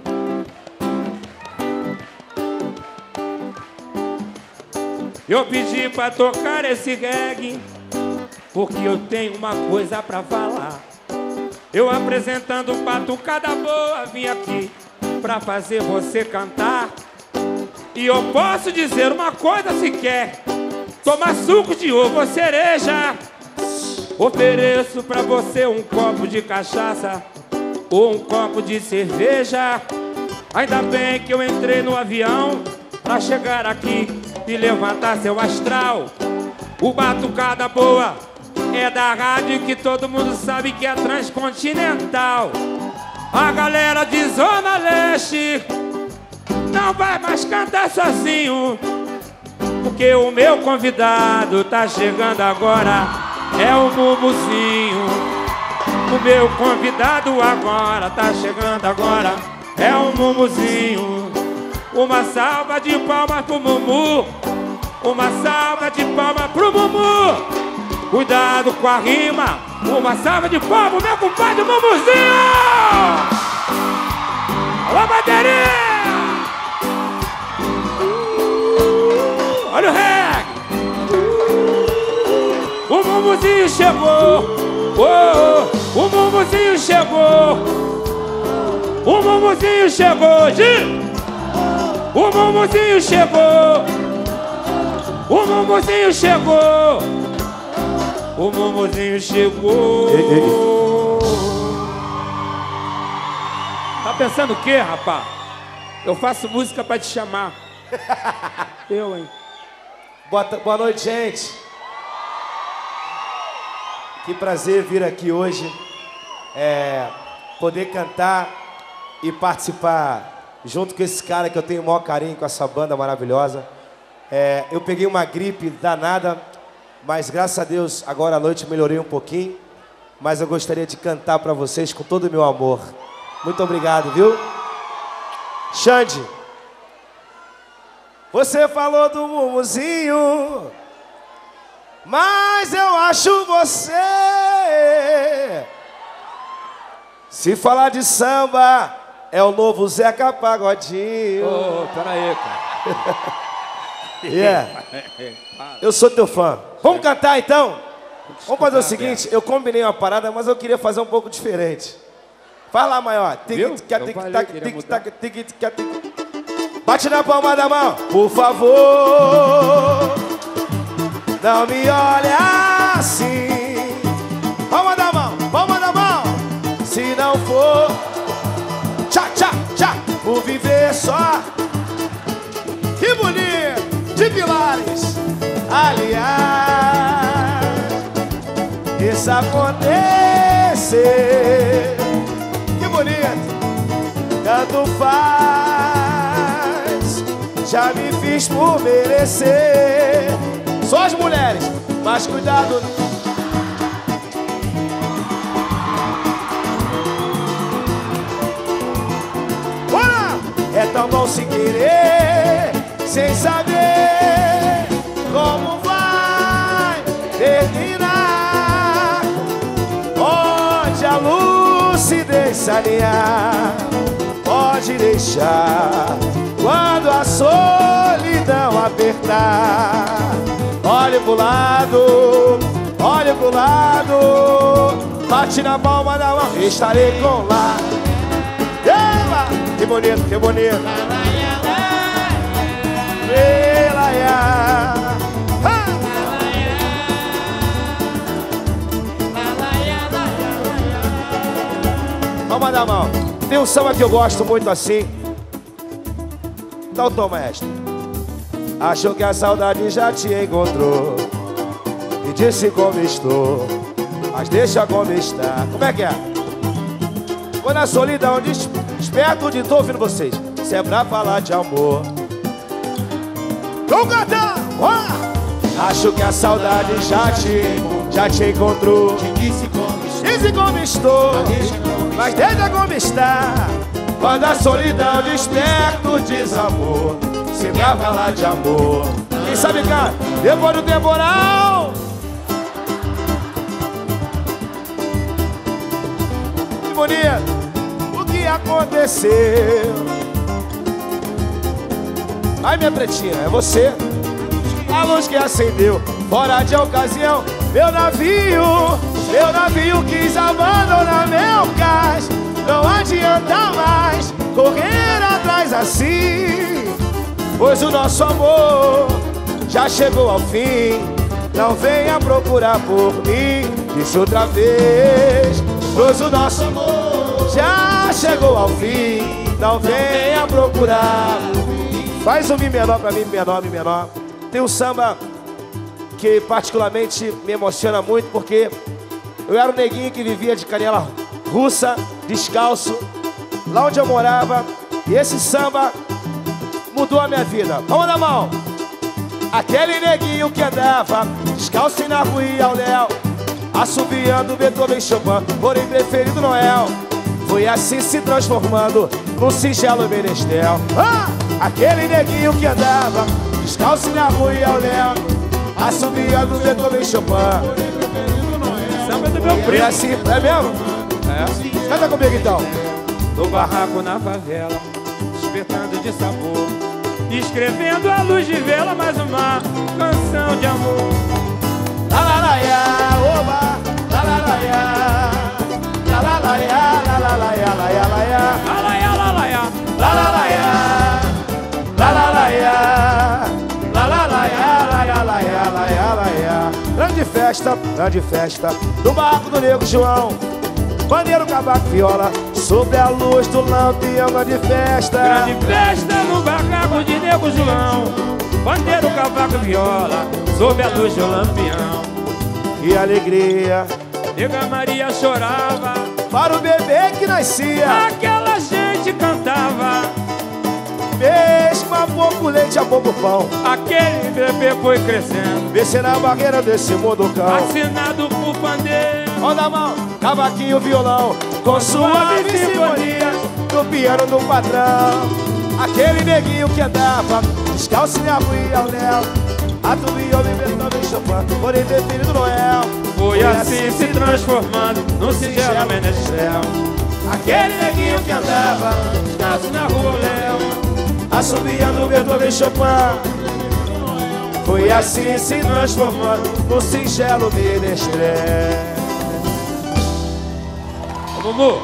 Eu pedi pra tocar esse reggae porque eu tenho uma coisa pra falar. Eu apresentando batucada boa, vim aqui pra fazer você cantar. E eu posso dizer uma coisa se quer tomar suco de ovo ou cereja. Ofereço pra você um copo de cachaça ou um copo de cerveja. Ainda bem que eu entrei no avião pra chegar aqui e levantar seu astral. O Batucada Boa é da rádio que todo mundo sabe que é transcontinental. A galera de Zona Leste não vai mais cantar sozinho, porque o meu convidado tá chegando agora, é o Mumuzinho. O meu convidado agora tá chegando agora, é o Mumuzinho. Uma salva de palmas pro Mumu, uma salva de palmas pro Mumu. Cuidado com a rima, uma salva de palmas, meu compadre Mumuzinho. Alô, bateria! Olha o reggae! O Mumuzinho chegou! Oh, oh, o Mumuzinho chegou! O Mumuzinho chegou! Gi! O Mumuzinho chegou! O Mumuzinho chegou! O Mumuzinho chegou! Ei, ei, ei. Tá pensando o quê, rapaz? Eu faço música pra te chamar. Eu, hein? Boa, boa noite, gente. Que prazer vir aqui hoje, é, poder cantar e participar junto com esse cara que eu tenho o maior carinho, com essa banda maravilhosa. É, eu peguei uma gripe danada, mas graças a Deus agora à noite melhorei um pouquinho. Mas eu gostaria de cantar para vocês com todo o meu amor. Muito obrigado, viu? Xande, você falou do Mumuzinho, mas eu acho você. Se falar de samba, é o novo Zeca Pagodinho. Ô, oh, peraí, cara. Yeah. Eu sou teu fã. Vamos cantar então? Vamos fazer o seguinte, eu combinei uma parada, mas eu queria fazer um pouco diferente. Vai lá, maior. Bate na palma da mão, por favor. Não me olhe assim. Palma da mão, palma da mão. Se não for tchá, tchá, tchá, por viver só. Que bonito, de Pilares. Aliás, isso acontecer. Que bonito, tanto faz. já me fiz por merecer. Só as mulheres, mas cuidado. Bora! É tão bom se querer, sem saber como vai terminar. Onde a lucidez se alinhar, pode deixar quando a solidão apertar. Olhe pro lado, olhe pro lado, bate na palma da mão, estarei com lá. Ela, que bonito, que bonito. Ela, palma da mão. Tem um samba que eu gosto muito assim. Então toma esta. Achou que a saudade já te encontrou e disse como estou, mas deixa como está. Como é que é? Quando a solidão diz, esperto de tô ouvindo vocês. Se é pra falar de amor, vamos cantar! Ah! Acho que a saudade já te, já te encontrou, disse como estou, disse como estou, mas deixa como está. Quando a solidão desperta o desamor, se pra falar de amor. Quem sabe cá, depois do temporal. Que bonito. O que aconteceu? Ai, minha pretinha, é você. A luz que acendeu, fora de ocasião. Meu navio, meu navio quis abandonar meu cais. Não adianta mais correr atrás assim, pois o nosso amor já chegou ao fim. Não venha procurar por mim, disse outra vez, pois o nosso amor já chegou ao fim. Não venha procurar por mim. Faz um Mi menor pra mim, Mi menor, Mi menor. Tem um samba que particularmente me emociona muito, porque eu era um neguinho que vivia de canela russa, descalço, lá onde eu morava, e esse samba mudou a minha vida. Vamos na mão. Aquele neguinho que andava descalço na rua e ao léu, assobiando Beethoven, Chopin, porém preferido Noel. Foi assim se transformando num singelo menestel. Ah! Aquele neguinho que andava descalço na rua e ao léu, assobiando Beethoven, Chopin, porém preferido Noel. Samba do meu primo. E assim, é mesmo? É. Canta comigo então. No barraco na favela, despertando de sabor, escrevendo à luz de vela mais uma canção de amor. La la la ya, oba, la la la ya, la la la ya, la la la ya, la ya la ya, la la ya, la la ya, la la la ya, la la la ya, la la la ya, la ya la ya, la ya la ya. Grande festa, grande festa, no barco do Nego João. Bandeiro, cavaco, viola, sob a luz do lampião, grande festa. Grande festa no barraco de Nego João. Bandeiro, cavaco, viola, sob a luz do lampião. Que alegria, Nega Maria chorava para o bebê que nascia. Aquela gente cantava, mesmo a pouco leite, a pouco pão. Aquele bebê foi crescendo, descendo a barreira desse mundo cão. Assinado por pandeiro. Mão na mão, cavaquinho, violão, com suave sinfonia do piano do patrão. Aquele neguinho que andava descalço na rua e ao léu, assobiou Beethoven, Chopin, porém preferido Noel. Foi assim se transformando num singelo menestrel. Aquele neguinho que andava descalço na rua ao léu, assobiando Beethoven, Chopin, foi assim se transformando num singelo menestrel. Mumu,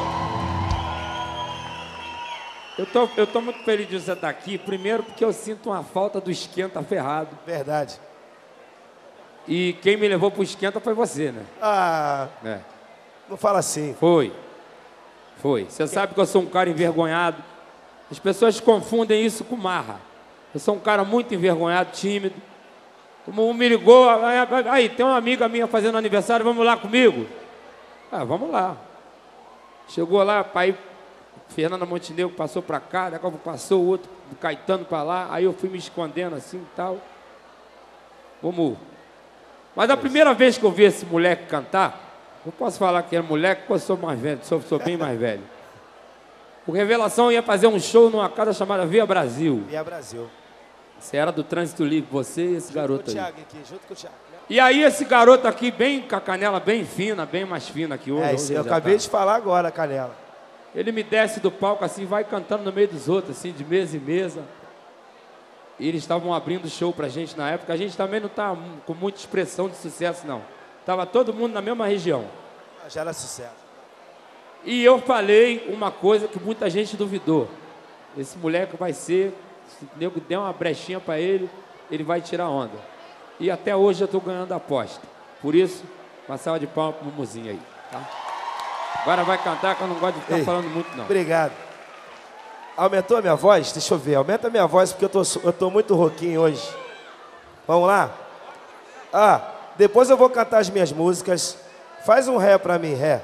eu tô, eu tô muito feliz de você estar aqui. Primeiro porque eu sinto uma falta do esquenta ferrado. Verdade. E quem me levou pro esquenta foi você, né? Ah, é. Não fala assim. Foi. Foi. Você sabe que eu sou um cara envergonhado. As pessoas confundem isso com marra. Eu sou um cara muito envergonhado, tímido. Como me ligou, aí tem uma amiga minha fazendo aniversário, vamos lá comigo? Ah, vamos lá. Chegou lá, pai, Fernanda Montenegro passou pra cá, daqui a pouco passou o outro, do Caetano pra lá, aí eu fui me escondendo assim e tal. Vamos. Mas a primeira vez que eu vi esse moleque cantar, eu posso falar que é moleque porque eu sou mais velho, sou, sou bem mais velho. O Revelação ia fazer um show numa casa chamada Via Brasil. Via Brasil. Você era do Trânsito Livre, você e esse junto garoto com o aí. Thiago aqui, junto com o Thiago. E aí esse garoto aqui, bem com a canela bem fina, bem mais fina que hoje. É, isso eu acabei tá. de falar agora, Canela. Ele me desce do palco assim, vai cantando no meio dos outros, assim, de mesa em mesa. E eles estavam abrindo show pra gente na época. A gente também não tá com muita expressão de sucesso, não. Tava todo mundo na mesma região. Já era sucesso. E eu falei uma coisa que muita gente duvidou. Esse moleque vai ser, se o nego der uma brechinha pra ele, ele vai tirar onda. E até hoje eu tô ganhando a aposta. Por isso, uma salva de palmas pro Mumuzinho aí, tá? Agora vai cantar, que eu não gosto de ficar Ei, falando muito, não. Obrigado. Aumentou a minha voz? Deixa eu ver. Aumenta a minha voz, porque eu tô, eu tô muito rouquinho hoje. Vamos lá? Ah, depois eu vou cantar as minhas músicas. Faz um ré pra mim, ré.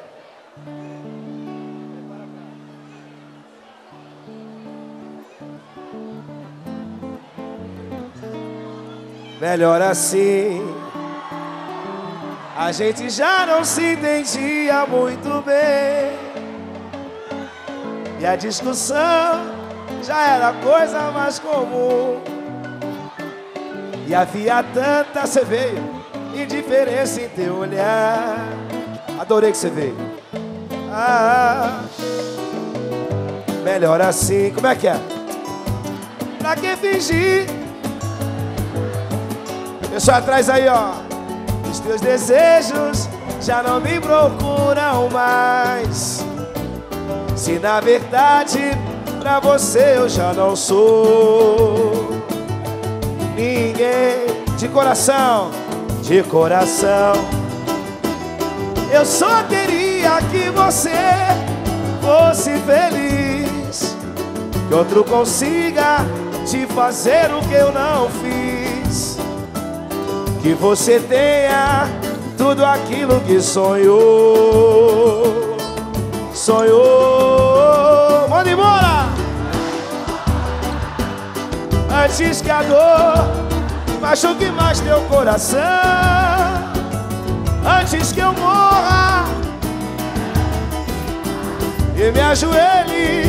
Melhor assim. A gente já não se entendia muito bem. E a discussão já era coisa mais comum. E havia tanta, você veio, indiferença em teu olhar. Adorei que você veio. Ah, melhor assim. Como é que é? Pra que fingir? Pessoal atrás aí, ó. Os teus desejos já não me procuram mais. Se na verdade pra você eu já não sou ninguém. De coração, de coração, eu só queria que você fosse feliz, que outro consiga te fazer o que eu não fiz, que você tenha tudo aquilo que sonhou. Sonhou. Manda embora! Antes que a dor machuque mais teu coração, antes que eu morra e me ajoelhe,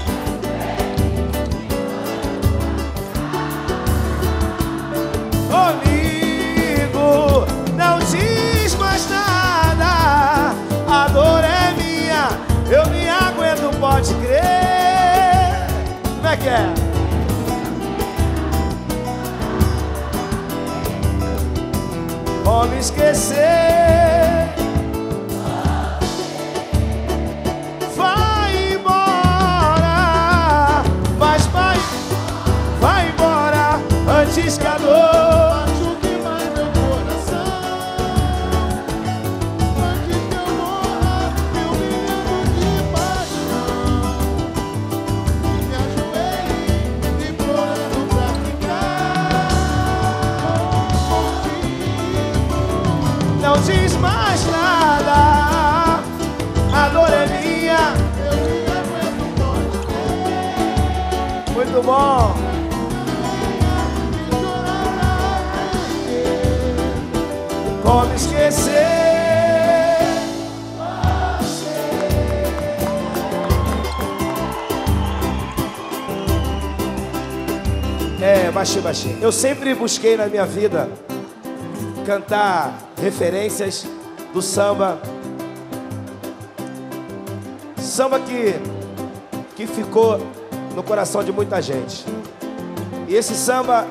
comigo não diz mais nada. A dor é minha, eu me aguento, pode crer. Como é que é? Como esquecer? Vai embora, mas vai, vai embora antes que a dor machuque mais meu coração, antes que eu morra, eu me lembro de paixão, me ajoelhe implorando pra ficar. Não diz mais nada, a dor é minha, eu me aguento, pode crer. Muito bom. Como esquecer você? É, baixinho, baixinho. Eu sempre busquei na minha vida cantar referências do samba. Samba que, que ficou no coração de muita gente. E esse samba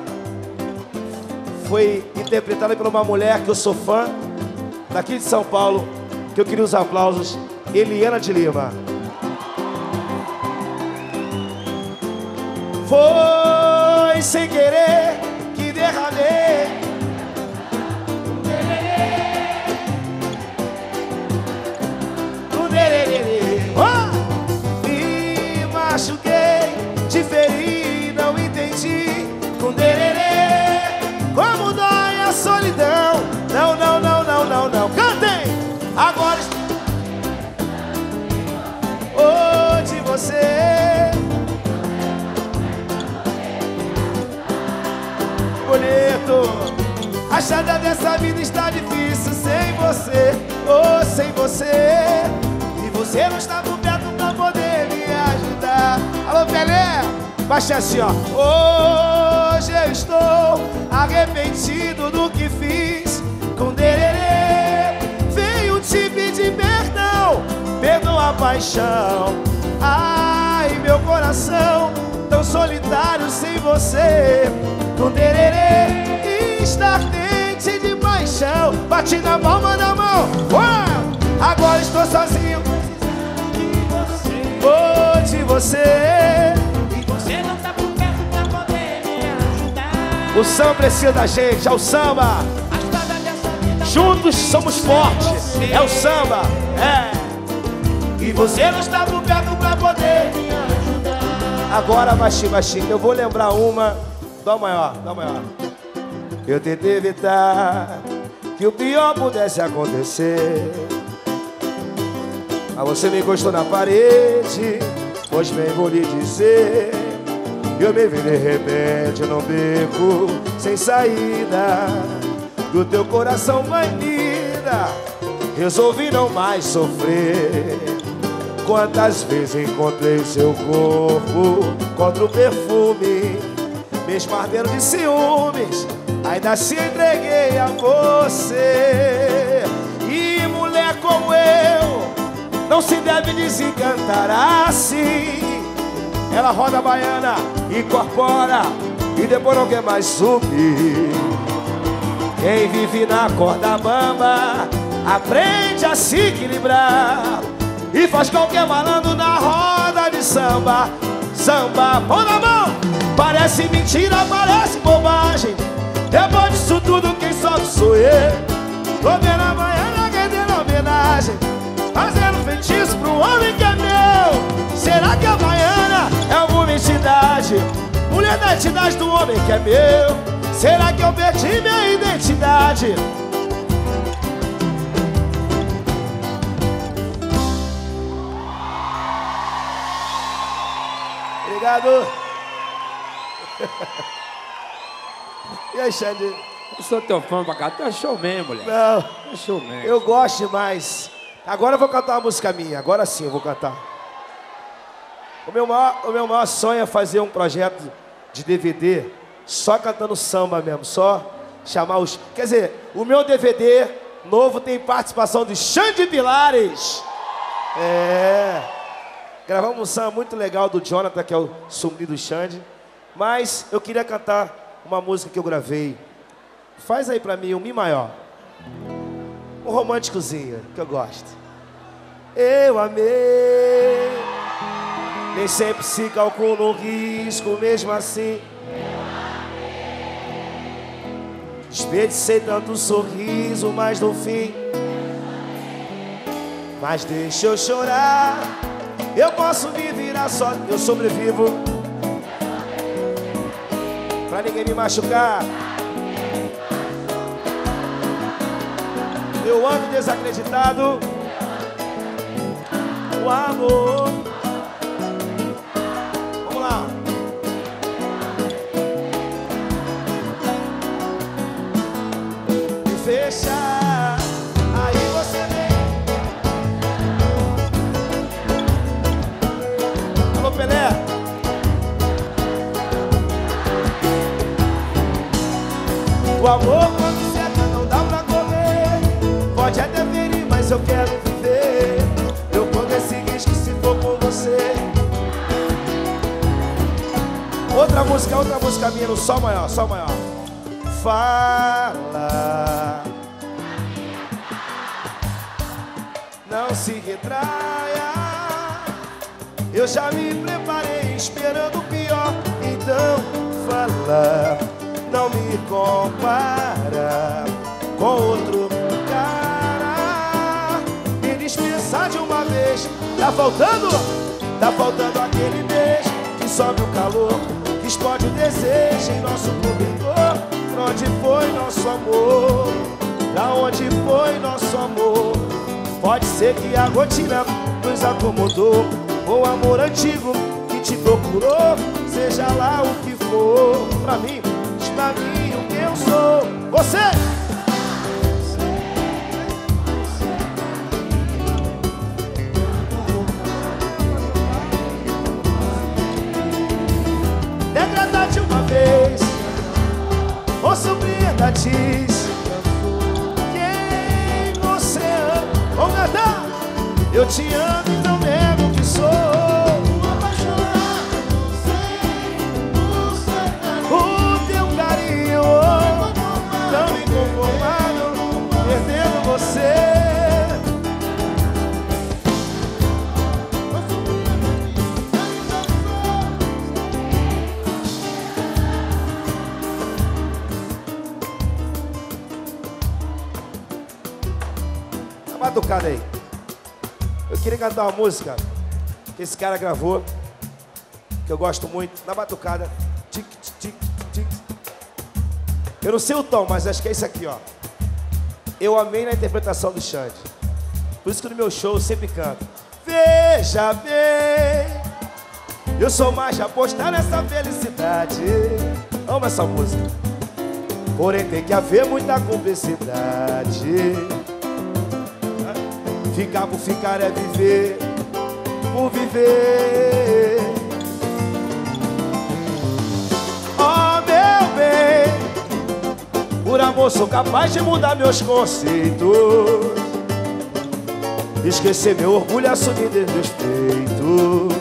foi interpretado por uma mulher que eu sou fã, daqui de São Paulo, que eu queria os aplausos, Eliana de Lima. Foi sem querer que derramei oh! Me machuquei, te feri, não entendi. Com dererê, como dói a solidão. Não, não, não, não, não, não. Cantem! Agora hoje você A estrada dessa vida está difícil sem você, oh, sem você. E você não está por perto pra poder me ajudar. Alô, Pelé, baixa assim, ó. Hoje eu estou arrependido do que fiz com Dererê. Venho te pedir perdão, perdoa a paixão. Ai, meu coração tão solitário sem você. Com Dererê, está quente de paixão. Bate na palma da mão. Uau! Agora estou sozinho, oh, de você. E você não tá por perto pra poder me ajudar. O samba precisa da gente, é o samba. Juntos somos fortes, é o samba, é. E você não está por perto pra poder me ajudar. Agora, baixinho, baixinho, eu vou lembrar uma. Dó maior, dó maior. Eu tentei evitar que o pior pudesse acontecer, mas você me encostou na parede. Pois bem, vou lhe dizer, eu me vi de repente num beco sem saída do teu coração, manida. Resolvi não mais sofrer. Quantas vezes encontrei seu corpo contra o perfume, mesmo ardendo de ciúmes, ainda se entreguei a você. E mulher como eu não se deve desencantar assim. Ela roda a baiana, incorpora e depois não quer mais subir. Quem vive na corda bamba aprende a se equilibrar e faz qualquer malandro na roda de samba. Samba, põe na mão. Parece mentira, parece bobagem. Depois disso tudo quem sofre sou eu. Tô vendo a baiana rendendo homenagem, fazendo feitiço pro homem que é meu. Será que a baiana é alguma entidade? Mulher da entidade do homem que é meu. Será que eu perdi minha identidade? Obrigado. E aí, Xande? Eu sou teu fã pra cá, tu é showman, mulher. Não, é showman. Eu gosto demais. Agora eu vou cantar uma música minha, agora sim eu vou cantar. O meu maior, o meu maior sonho é fazer um projeto de D V D só cantando samba mesmo, só chamar os... Quer dizer, o meu D V D novo tem participação de Xande Pilares. É... Gravamos um samba muito legal do Jonathan, que é o sumido do Xande. Mas eu queria cantar uma música que eu gravei. Faz aí pra mim um Mi maior. Um românticozinho, que eu gosto. Eu amei. Nem sempre se calcula o risco, mesmo assim. Desperdicei tanto sorriso, mas no fim. Mas deixa eu chorar. Eu posso me virar só, eu sobrevivo. Pra ninguém me machucar. Eu ando desacreditado. O amor. Vamos lá. Me fecha. Aí você vem. Alô, Pelé. O amor quando seca não dá pra comer. Pode até ferir, mas eu quero viver. Eu corro esse risco se for com você. Outra música, outra música minha no Sol maior, Sol maior. Fala, não se retraia. Eu já me preparei esperando o pior. Então fala, não me compara com outro cara. Me dispensar de uma vez. Tá faltando? Tá faltando aquele beijo que sobe o calor, que explode o desejo em nosso cobertor. Pra onde foi nosso amor? Pra onde foi nosso amor? Pode ser que a rotina nos acomodou, ou amor antigo que te procurou, seja lá o que for. Pra mim, pra mim o que eu sou. Você! Degrada de uma vez, ou surpreenda-te. Quem você ama? Vamos cantar! Eu te amo e não nego que sou. O teu carinho, tão inconformado, perdendo você. Tá batucada aí. Eu queria cantar uma música que esse cara gravou, que eu gosto muito, na batucada. Tic, tic, tic. Eu não sei o tom, mas acho que é isso aqui, ó. Eu amei na interpretação do Xande. Por isso que no meu show eu sempre canto. Veja bem, eu sou mais de apostar nessa felicidade. Amo essa música. Porém tem que haver muita cumplicidade. Ficar por ficar é viver por viver. Oh, meu bem, por amor sou capaz de mudar meus conceitos, esquecer meu orgulho, assumir meus feitos.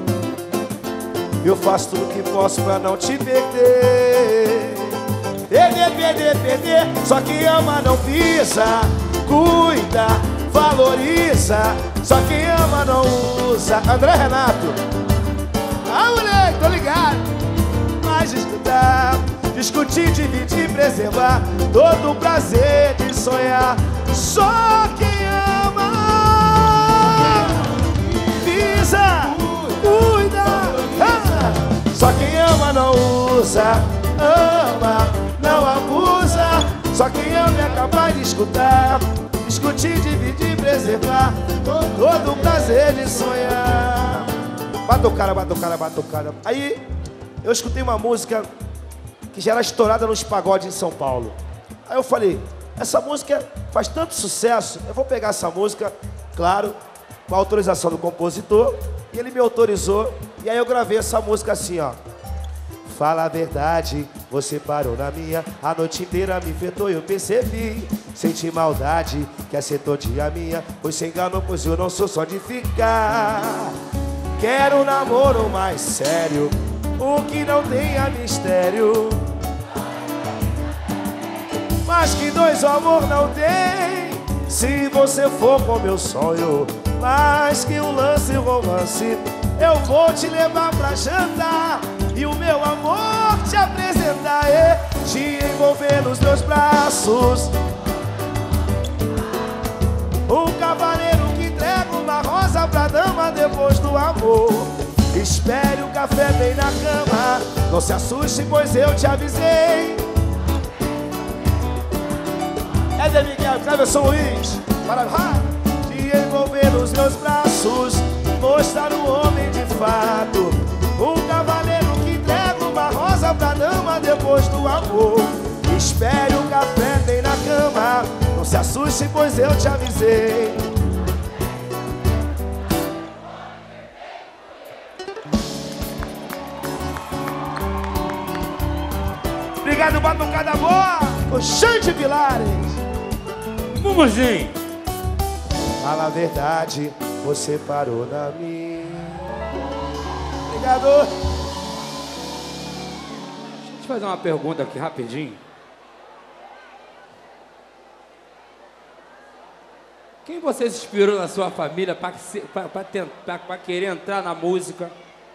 Eu faço tudo o que posso pra não te perder. Perder, perder, perder. Só que ama não pisa, cuida, valoriza. Só quem ama não usa. André Renato. Ah, moleque, tô ligado. Mas escutar, discutir, dividir, preservar todo o prazer de sonhar. Só quem ama pisa, cuida. Ah, só quem ama não usa. Ama, não abusa. Só quem ama é capaz de escutar, discutir, dividir, preservar todo o prazer de sonhar. Batucada, batucada, batucada. Aí eu escutei uma música que já era estourada nos pagodes em São Paulo. Aí eu falei, essa música faz tanto sucesso, eu vou pegar essa música, claro, com a autorização do compositor, e ele me autorizou, e aí eu gravei essa música assim, ó. Fala a verdade, você parou na minha, a noite inteira me enfrentou e eu percebi. Senti maldade, que acertou dia minha, pois se enganou, pois eu não sou só de ficar. Quero um namoro mais sério, o que não tenha mistério, mas que dois o amor não tem. Se você for com meu sonho, mais que um lance romance, eu vou te levar pra jantar e o meu amor te apresentar, e te envolver nos meus braços. Um cavaleiro que entrega uma rosa pra dama depois do amor. Espere o café bem na cama, não se assuste, pois eu te avisei. Éder Miguel, Cleverson Luiz, para te envolver nos meus braços, mostrar o homem de fato. Um cavaleiro que entrega uma rosa pra dama depois do amor. Espere o café bem na cama, não se assuste, pois eu te avisei. Obrigado, batucada boa, o Xande Vilares. Mumuzinho. Fala a verdade, você parou na minha. Obrigado. Deixa eu fazer uma pergunta aqui rapidinho. Quem você se inspirou na sua família para querer entrar na música?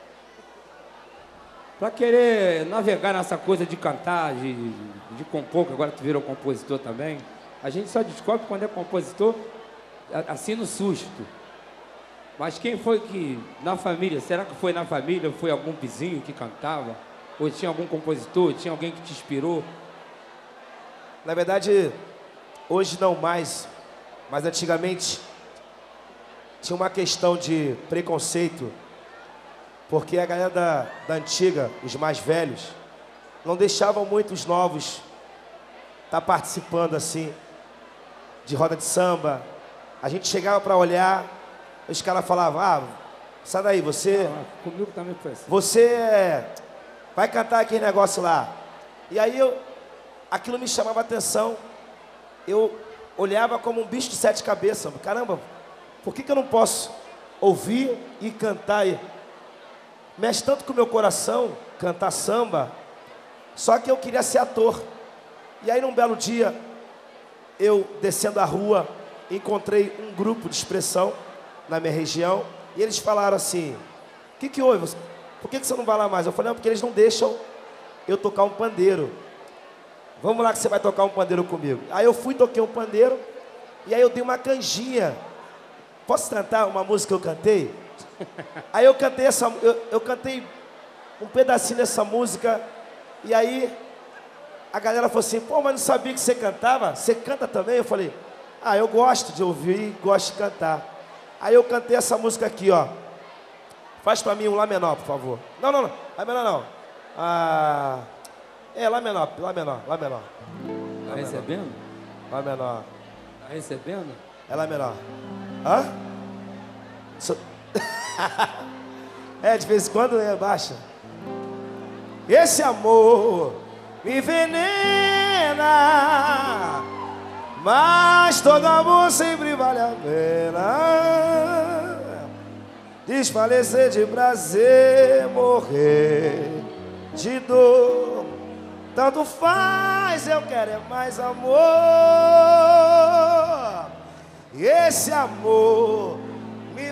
Para querer navegar nessa coisa de cantar, de, de, de compor, que agora tu virou compositor também. A gente só descobre quando é compositor assim no susto. Mas quem foi que, na família, será que foi na família, foi algum vizinho que cantava? Ou tinha algum compositor, tinha alguém que te inspirou? Na verdade, hoje não mais, mas antigamente tinha uma questão de preconceito, porque a galera da, da antiga, os mais velhos, não deixavam muitos novos estar participando assim, de roda de samba. A gente chegava para olhar, os caras falavam, ah, sai daí, você... Ah, comigo também foi assim. Você é, vai cantar aquele negócio lá. E aí eu, aquilo me chamava a atenção. Eu olhava como um bicho de sete cabeças. Caramba, por que que eu não posso ouvir e cantar? Mexe tanto com o meu coração, cantar samba. Só que eu queria ser ator. E aí num belo dia, eu descendo a rua, encontrei um grupo de expressão na minha região. E eles falaram assim, o que que houve? Por que que você não vai lá mais? Eu falei, não, porque eles não deixam eu tocar um pandeiro. Vamos lá que você vai tocar um pandeiro comigo. Aí eu fui, toquei um pandeiro, e aí eu dei uma canjinha. Posso cantar uma música que eu cantei? Aí eu cantei essa, eu, eu cantei um pedacinho dessa música, e aí a galera falou assim, pô, mas não sabia que você cantava? Você canta também? Eu falei, ah, eu gosto de ouvir, gosto de cantar. Aí eu cantei essa música aqui, ó. Faz pra mim um Lá menor, por favor. Não, não, não. Lá menor não. Ah, é, Lá menor, Lá menor, Lá menor. Tá recebendo? Lá menor. Tá recebendo? É Lá menor. Hã? So... é, de vez em quando é baixa. Esse amor me envenena, mas todo amor sempre vale a pena. Desfalecer de prazer, morrer de dor, tanto faz, eu quero é mais amor. E esse amor me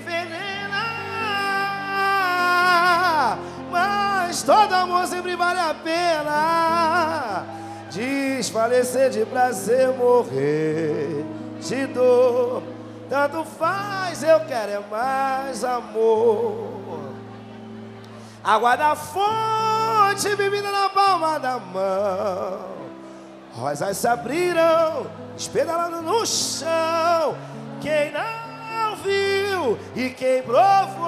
envenena, mas todo amor sempre vale a pena. Desfalecer de prazer, morrer de dor, tanto faz, eu quero é mais amor. Água da fonte, bebida na palma da mão, rosas se abriram, espedalando no chão. Quem não viu e quem provou,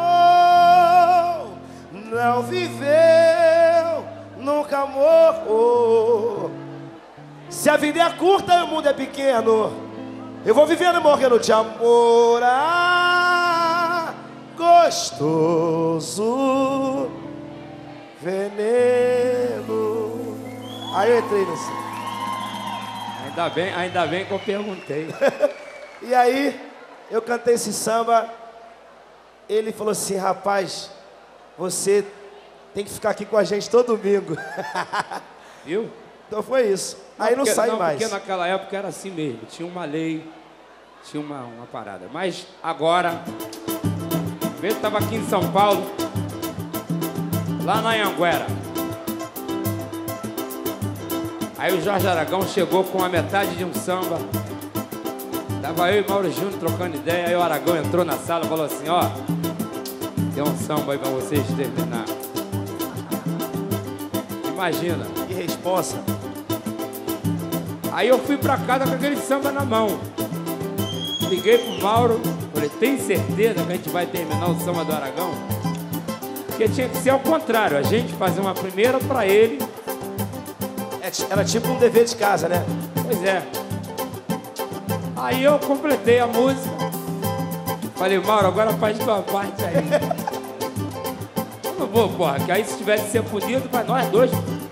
não viveu, nunca amou. Se a vida é curta e o mundo é pequeno, eu vou vivendo e morrendo de amor. Ah, gostoso veneno. Aí eu entrei nesse. Ainda bem, ainda bem que eu perguntei. E aí, eu cantei esse samba. Ele falou assim, rapaz, você tem que ficar aqui com a gente todo domingo. Viu? Então foi isso. Não, aí não porque, sai não, mais. Porque naquela época era assim mesmo. Tinha uma lei, tinha uma, uma parada. Mas agora, eu estava aqui em São Paulo, lá na Anhanguera. Aí o Jorge Aragão chegou com a metade de um samba. Tava eu e Mauro Júnior trocando ideia. Aí o Aragão entrou na sala e falou assim, ó, tem um samba aí pra vocês terminar. Imagina. Que responsa. Aí eu fui pra casa com aquele samba na mão. Liguei pro Mauro, falei, tem certeza que a gente vai terminar o samba do Aragão? Porque tinha que ser ao contrário, a gente fazer uma primeira pra ele. Era tipo um dever de casa, né? Pois é. Aí eu completei a música. Falei, Mauro, agora faz tua parte aí. Eu não vou, porra, que aí se tivesse ser punido, vai nós dois.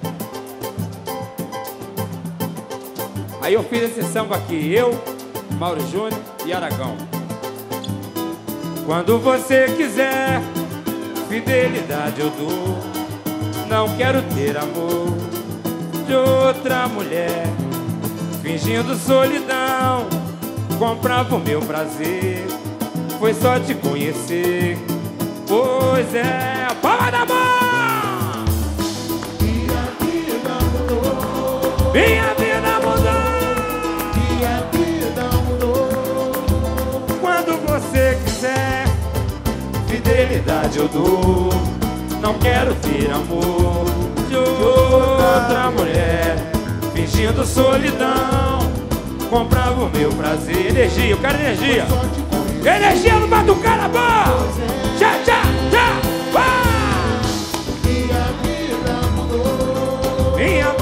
Aí eu fiz esse samba aqui, eu, Mauro Júnior e Aragão. Quando você quiser, fidelidade eu dou. Não quero ter amor de outra mulher. Fingindo solidão, comprava o meu prazer. Foi só te conhecer. Pois é, palma da mão! Minha vida mudou. Minha vida mudou. Minha vida mudou. Quando você quiser, fidelidade eu dou. Não quero ter amor de outra mulher. Fingindo solidão, comprava o meu prazer. Energia, eu quero energia. Energia no batucada, bom! Tchá, tchá, tchá, vá! Minha vida mudou. Minha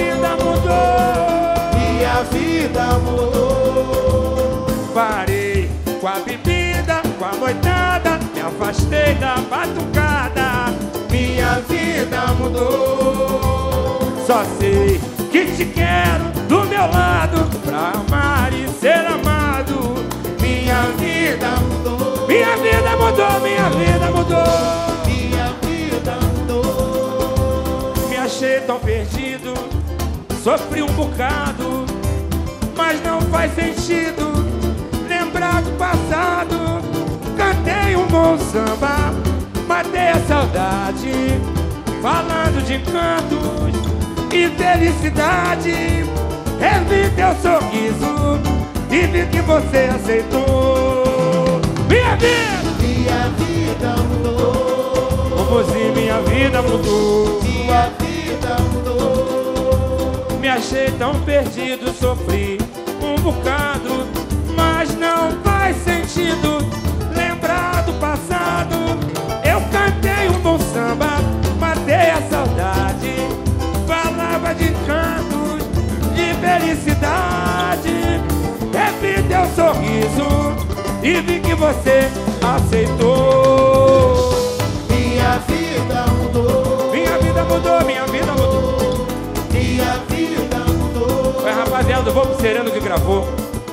mudou. Parei com a bebida, com a noitada, me afastei da batucada. Minha vida mudou. Só sei que te quero do meu lado, pra amar e ser amado. Minha vida mudou. Minha vida mudou, minha vida mudou. Minha vida mudou. Me achei tão perdido, sofri um bocado, mas não faz sentido lembrar do passado. Cantei um bom samba, matei a saudade, falando de encantos e felicidade. Revi teu sorriso e vi que você aceitou. Minha vida, Minha vida mudou. Momozinho, minha vida mudou. Minha vida mudou. Me achei tão perdido, sofri um bocado, mas não faz sentido lembrar do passado. Eu cantei um bom samba, matei a saudade, falava de encantos, de felicidade. Revi teu sorriso e vi que você aceitou. Minha vida mudou. Minha vida mudou, minha vida mudou. Minha vida mudou. Foi a rapaziada do Vou Pro Sereno que gravou.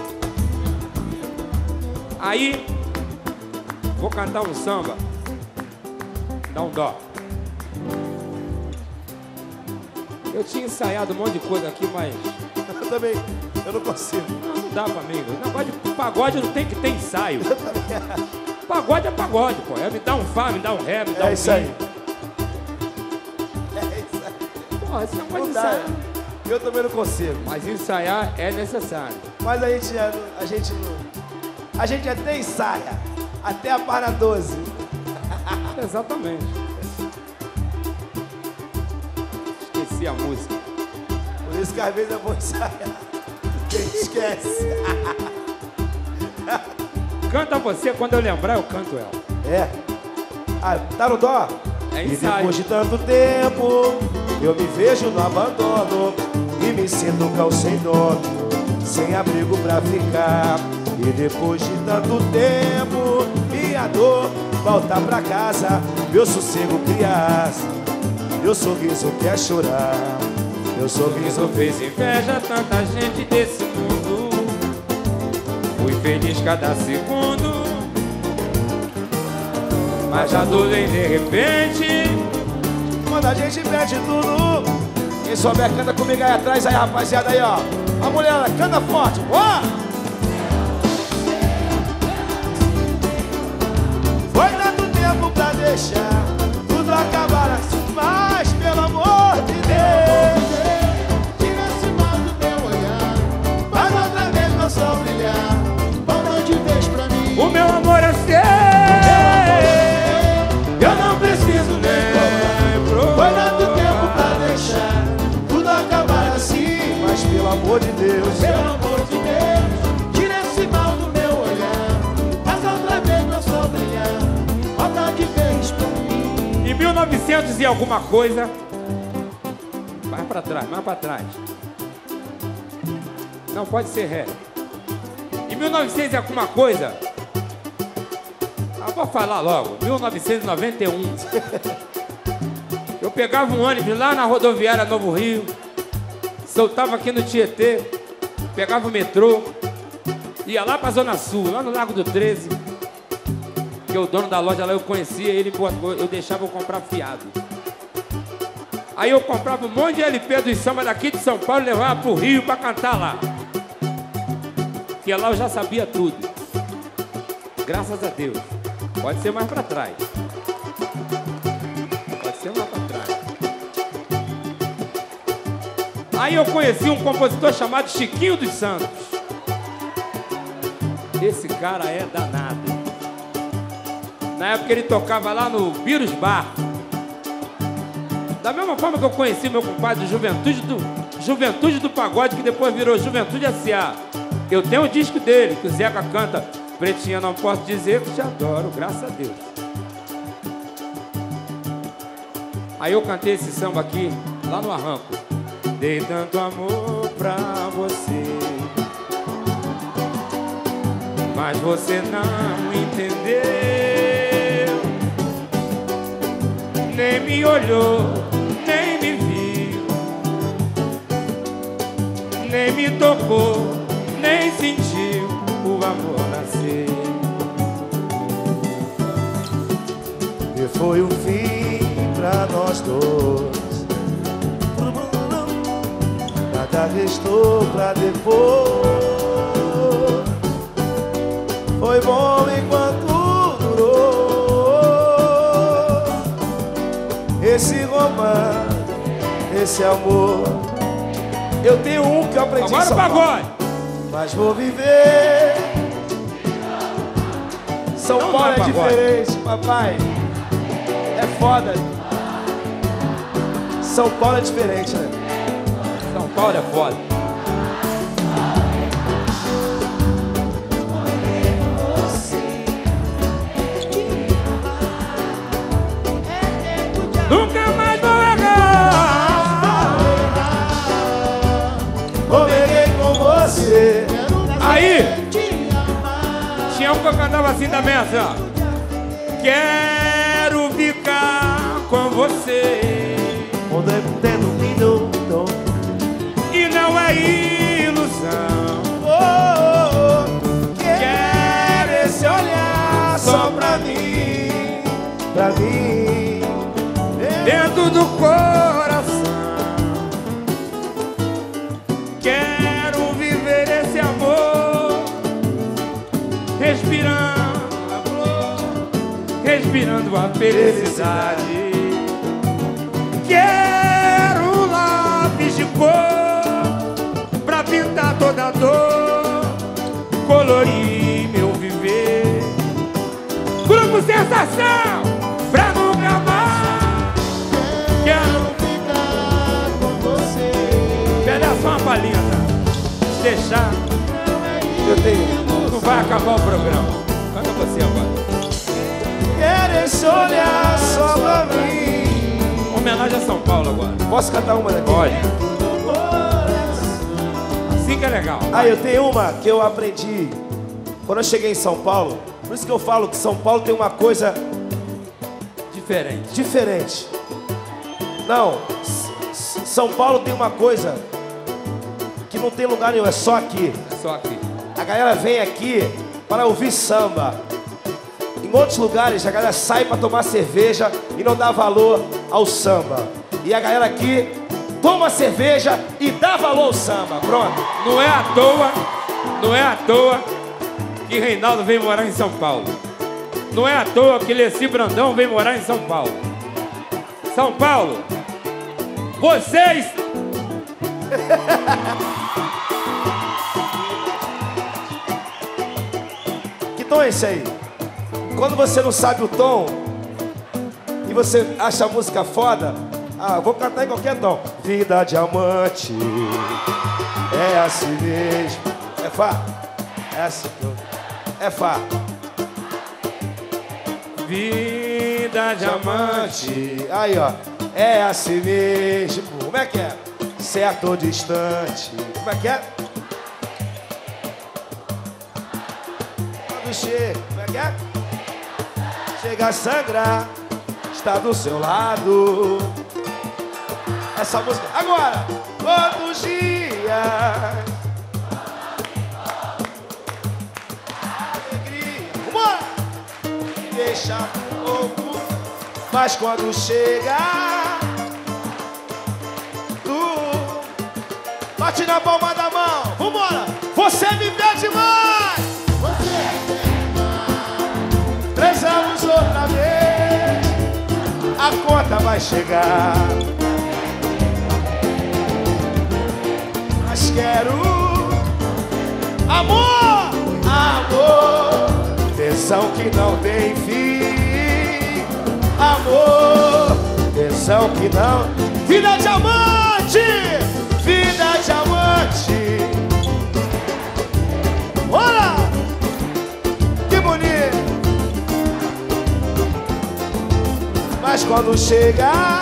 Aí, vou cantar um samba. Dá um dó. Eu tinha ensaiado um monte de coisa aqui, mas Eu também, eu não consigo. não, não dá pra mim. O negócio de pagode não tem que ter ensaio. Pagode é pagode, pô. É me dá um fá, me dá um ré, me dá um É isso aí. mi. É isso aí. Pô, esse negócio Não de dá. ensaiar. Eu também não consigo. Mas ensaiar é necessário. Mas a gente, a, a gente não. A gente até ensaia. Até a para doze. Exatamente. Esqueci a música. Por isso que às vezes eu vou ensaiar. Quem esquece. Canta você, quando eu lembrar eu canto ela. É. Ah, tá no dó? É E ensaio. depois de tanto tempo, eu me vejo no abandono e me sinto cal sem dono, sem abrigo pra ficar. E depois de tanto tempo, minha dor volta pra casa, meu sossego criança, meu sorriso quer chorar, meu sorriso Sorriso fez inveja a tanta gente desse mundo. Fui feliz cada segundo, mas a dor vem de repente. quando a gente perde tudo. Quem souber, canta comigo aí atrás, aí rapaziada aí, ó. A mulherada, canta forte, ó! Foi tanto tempo pra deixar tudo acabar assim, mas pelo amor de Deus, Tira esse mal do meu olhar, faz outra vez meu sol brilhar. volta de vez pra mim. O meu amor é seu, eu não preciso nem provar. Foi tanto tempo pra deixar tudo acabar assim, mas pelo amor de Deus, Pelo amor de Deus, tira esse mal do meu olhar, faz outra vez meu sol brilhar, volta de vez pra mim. Em mil e novecentos e alguma coisa, mais pra trás, mais pra trás. Não pode ser ré. Em mil e novecentos e alguma coisa, ah, vou falar logo, mil novecentos e noventa e um. Eu pegava um ônibus lá na rodoviária Novo Rio, soltava aqui no Tietê, pegava o metrô, ia lá pra Zona Sul, lá no Lago do treze, que o dono da loja lá eu conhecia, ele, eu deixava eu comprar fiado. Aí eu comprava um monte de L P dos samba daqui de São Paulo e levava pro Rio pra cantar lá. Porque lá eu já sabia tudo. Graças a Deus. Pode ser mais pra trás. Pode ser mais pra trás. Aí eu conheci um compositor chamado Chiquinho dos Santos. Esse cara é danado. Na época ele tocava lá no Birus Bar. Da mesma forma que eu conheci meu compadre do Juventude do, Juventude do Pagode, que depois virou Juventude S A. Eu tenho o disco dele, que o Zeca canta. Pretinha, não posso dizer que te adoro, graças a Deus. Aí eu cantei esse samba aqui, lá no Arranco. Dei tanto amor pra você, mas você não entendeu. Nem me olhou, nem me viu, nem me tocou, nem sentiu o amor nascer. E foi o fim pra nós dois. Nada restou pra depois. Foi bom enquanto durou esse romance, esse amor. Eu tenho um que eu aprendi. Agora o pagode. Mas vou viver. São Não Paulo dá é pagode. diferente, papai. É foda. São Paulo é diferente, né? São Paulo é foda. Nunca mais vou errar. Vou peguei com você. Aí, tinha um que eu cantava assim também, assim, ó. Quero ficar com você. Quando eu entendo lindo, E não é ilusão. oh, oh, oh. Quero esse olhar só pra mim, pra mim. Dentro do coração. Quero viver esse amor, respirando a flor, respirando a felicidade. Quero um lápis de cor pra pintar toda a dor, colorir meu viver. Grupo Sensação, pra nunca mais. Quero Ficar com você. pegar só uma palhinha, tá? Deixar, Eu tenho. não vai acabar o programa. Canta você agora. Quero esse olhar só pra mim. Homenagem a São Paulo agora. Posso cantar uma daqui? Olha, assim que é legal. Ah, eu tenho uma que eu aprendi quando eu cheguei em São Paulo. Por isso que eu falo que São Paulo tem uma coisa Diferente. diferente. Não, S- S- São Paulo tem uma coisa que não tem lugar nenhum, é só aqui. É só aqui. A galera vem aqui para ouvir samba. Em outros lugares a galera sai para tomar cerveja e não dá valor ao samba. E a galera aqui toma cerveja e dá valor ao samba. Pronto. Não é à toa, não é à toa que Reinaldo vem morar em São Paulo. Não é à toa que Leci Brandão vem morar em São Paulo. São Paulo, vocês... Que tom é esse aí? Quando você não sabe o tom e você acha a música foda, ah, vou cantar em qualquer tom. Vida diamante, é assim mesmo. É Fá? É assim. É Fá. Vida diamante. Aí, ó. É assim mesmo. Como é que é? Certo ou distante. Como é que é? Quando chega, como é que é? Chega a sangrar, está do seu lado. Essa música. Agora! Todos os dias. Alegria. Vambora! Deixa um pouco, mas quando chega, tu bate na palma da mão. Vambora! Você me vê demais! Três anos outra vez, a conta vai chegar. Mas quero amor, amor, tesão que não tem fim. Amor, tesão que não. Vida diamante, vida diamante. Olha, que bonito. Mas quando chegar,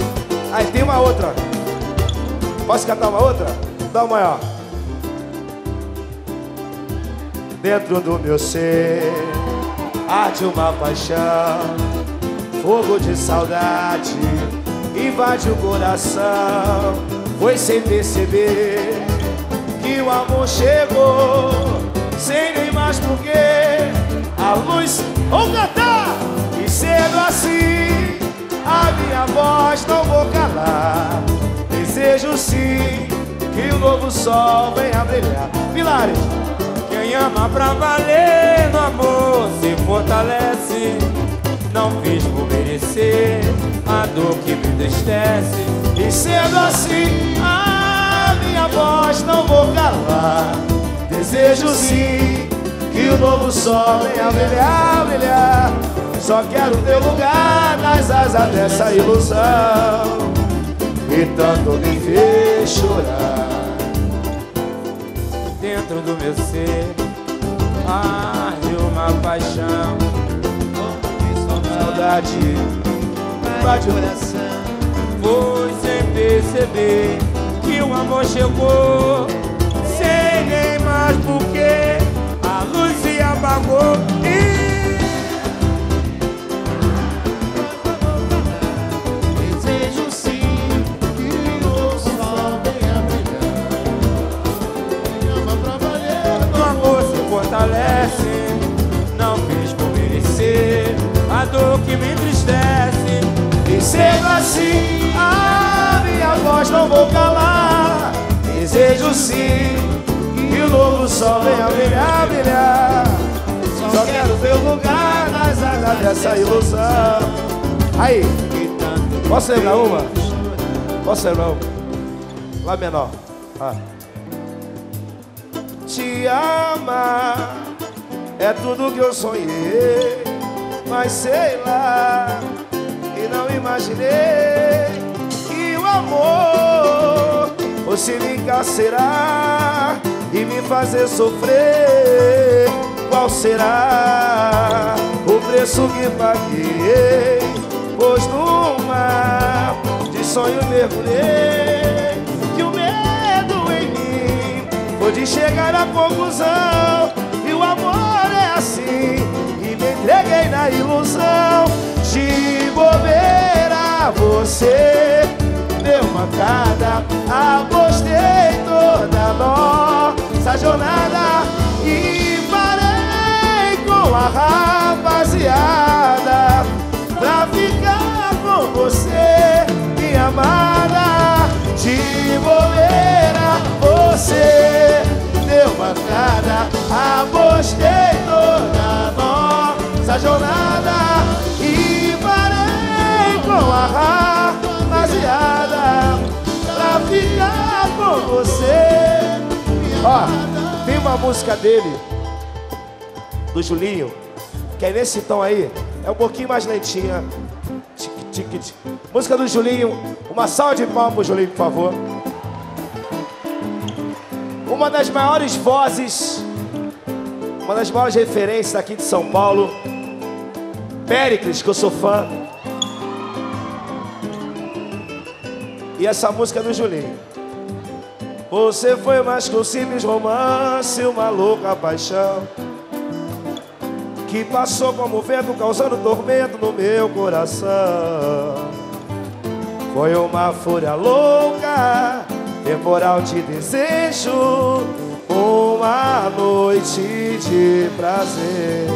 aí tem uma outra. Posso cantar uma outra? Dá uma maior. dentro do meu ser arde uma paixão, fogo de saudade invade o coração. Foi sem perceber que o amor chegou, sem nem mais porquê. A luz, vou cantar! E sendo assim, a minha voz não vou calar. Desejo sim que o novo sol venha brilhar. Pilares! Quem ama pra valer no amor se fortalece. Não fiz por merecer a dor que me entristece. E sendo assim, a minha voz não vou calar. Desejo sim que o novo sol venha brilhar, brilhar. Só quero teu lugar nas asas dessa ilusão que tanto me fez chorar. Dentro do meu ser arde uma paixão, saudade invade o coração. Foi sem perceber que o amor chegou, sem nem mais porquê. A luz se apagou e desejo sim que o sol venha brilhar. Quem ama pra valer no amor se fortalece. Não fiz por merecer a dor que me entristece. E sendo assim, a minha voz não vou calar. Desejo sim que o novo sol venha brilhar, brilhar. Só quero teu lugar nas asas dessa ilusão. Aí, posso lembrar uma? Posso lembrar uma? Lá menor. Ah. Te amar é tudo que eu sonhei, mas sei lá, e não imaginei que o amor fosse me encarcerar e me fazer sofrer. Qual será o preço que paguei? Pois no mar de sonho mergulhei, que o medo em mim foi de chegar à conclusão. E o amor é assim, e me entreguei na ilusão. De bobeira você deu mancada, apostei toda nossa jornada e parei com a rapaziada pra ficar com você, minha amada. De bobeira você deu mancada, apostei toda nossa jornada e parei com a rapaziada pra ficar com você. Ó, tem uma música dele, do Julinho, que é nesse tom aí, é um pouquinho mais lentinha. Tic, tic, tic. Música do Julinho, uma salva de palmas pro Julinho, por favor. Uma das maiores vozes, uma das maiores referências aqui de São Paulo, Péricles, que eu sou fã. E essa música é do Julinho. Você foi mais que um simples romance, uma louca paixão que passou como vento, causando tormento no meu coração. Foi uma fúria louca, temporal de desejo, uma noite de prazer.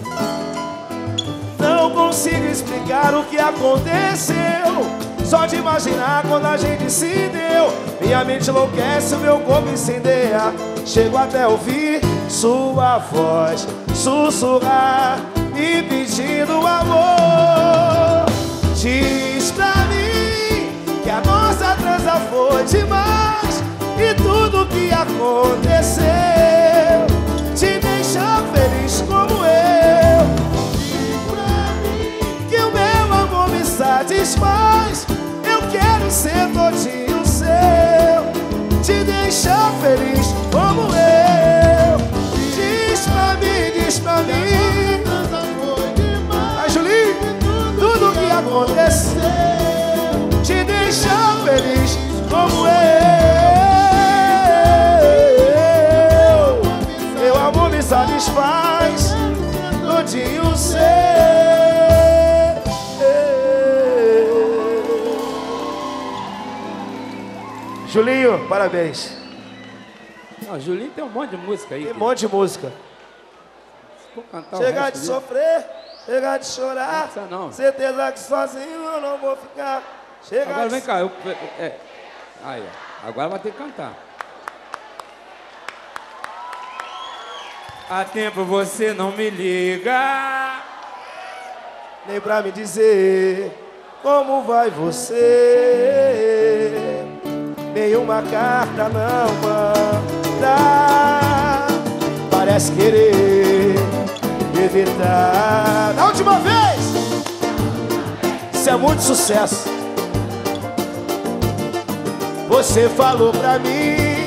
Não consigo explicar o que aconteceu, só de imaginar quando a gente se deu. Minha mente enlouquece, o meu corpo incendeia. Chego até ouvir sua voz sussurrar, me pedindo amor. Diz pra mim que a nossa transa foi demais e tudo que aconteceu te deixa feliz como eu. Diz pra mim que o meu amor me satisfaz, eu quero ser todinho seu, te deixar feliz como eu. Diz pra mim, diz pra mim, ai Julinho, tudo que aconteceu te deixa feliz como eu. Meu amor me satisfaz, Julinho, parabéns. Não, Julinho tem um monte de música aí. Tem um monte de música. Vou cantar Chegar de de sofrer, chegar de chorar. Não, não. Certeza que sozinho eu não vou ficar. Chegar Agora de... vem cá, eu... É. Aí, ó. Agora vai ter que cantar. Há tempo você não me liga, nem pra me dizer como vai você. Nenhuma carta não manda. Parece querer evitar. Da última vez! Isso é muito sucesso. Você falou pra mim,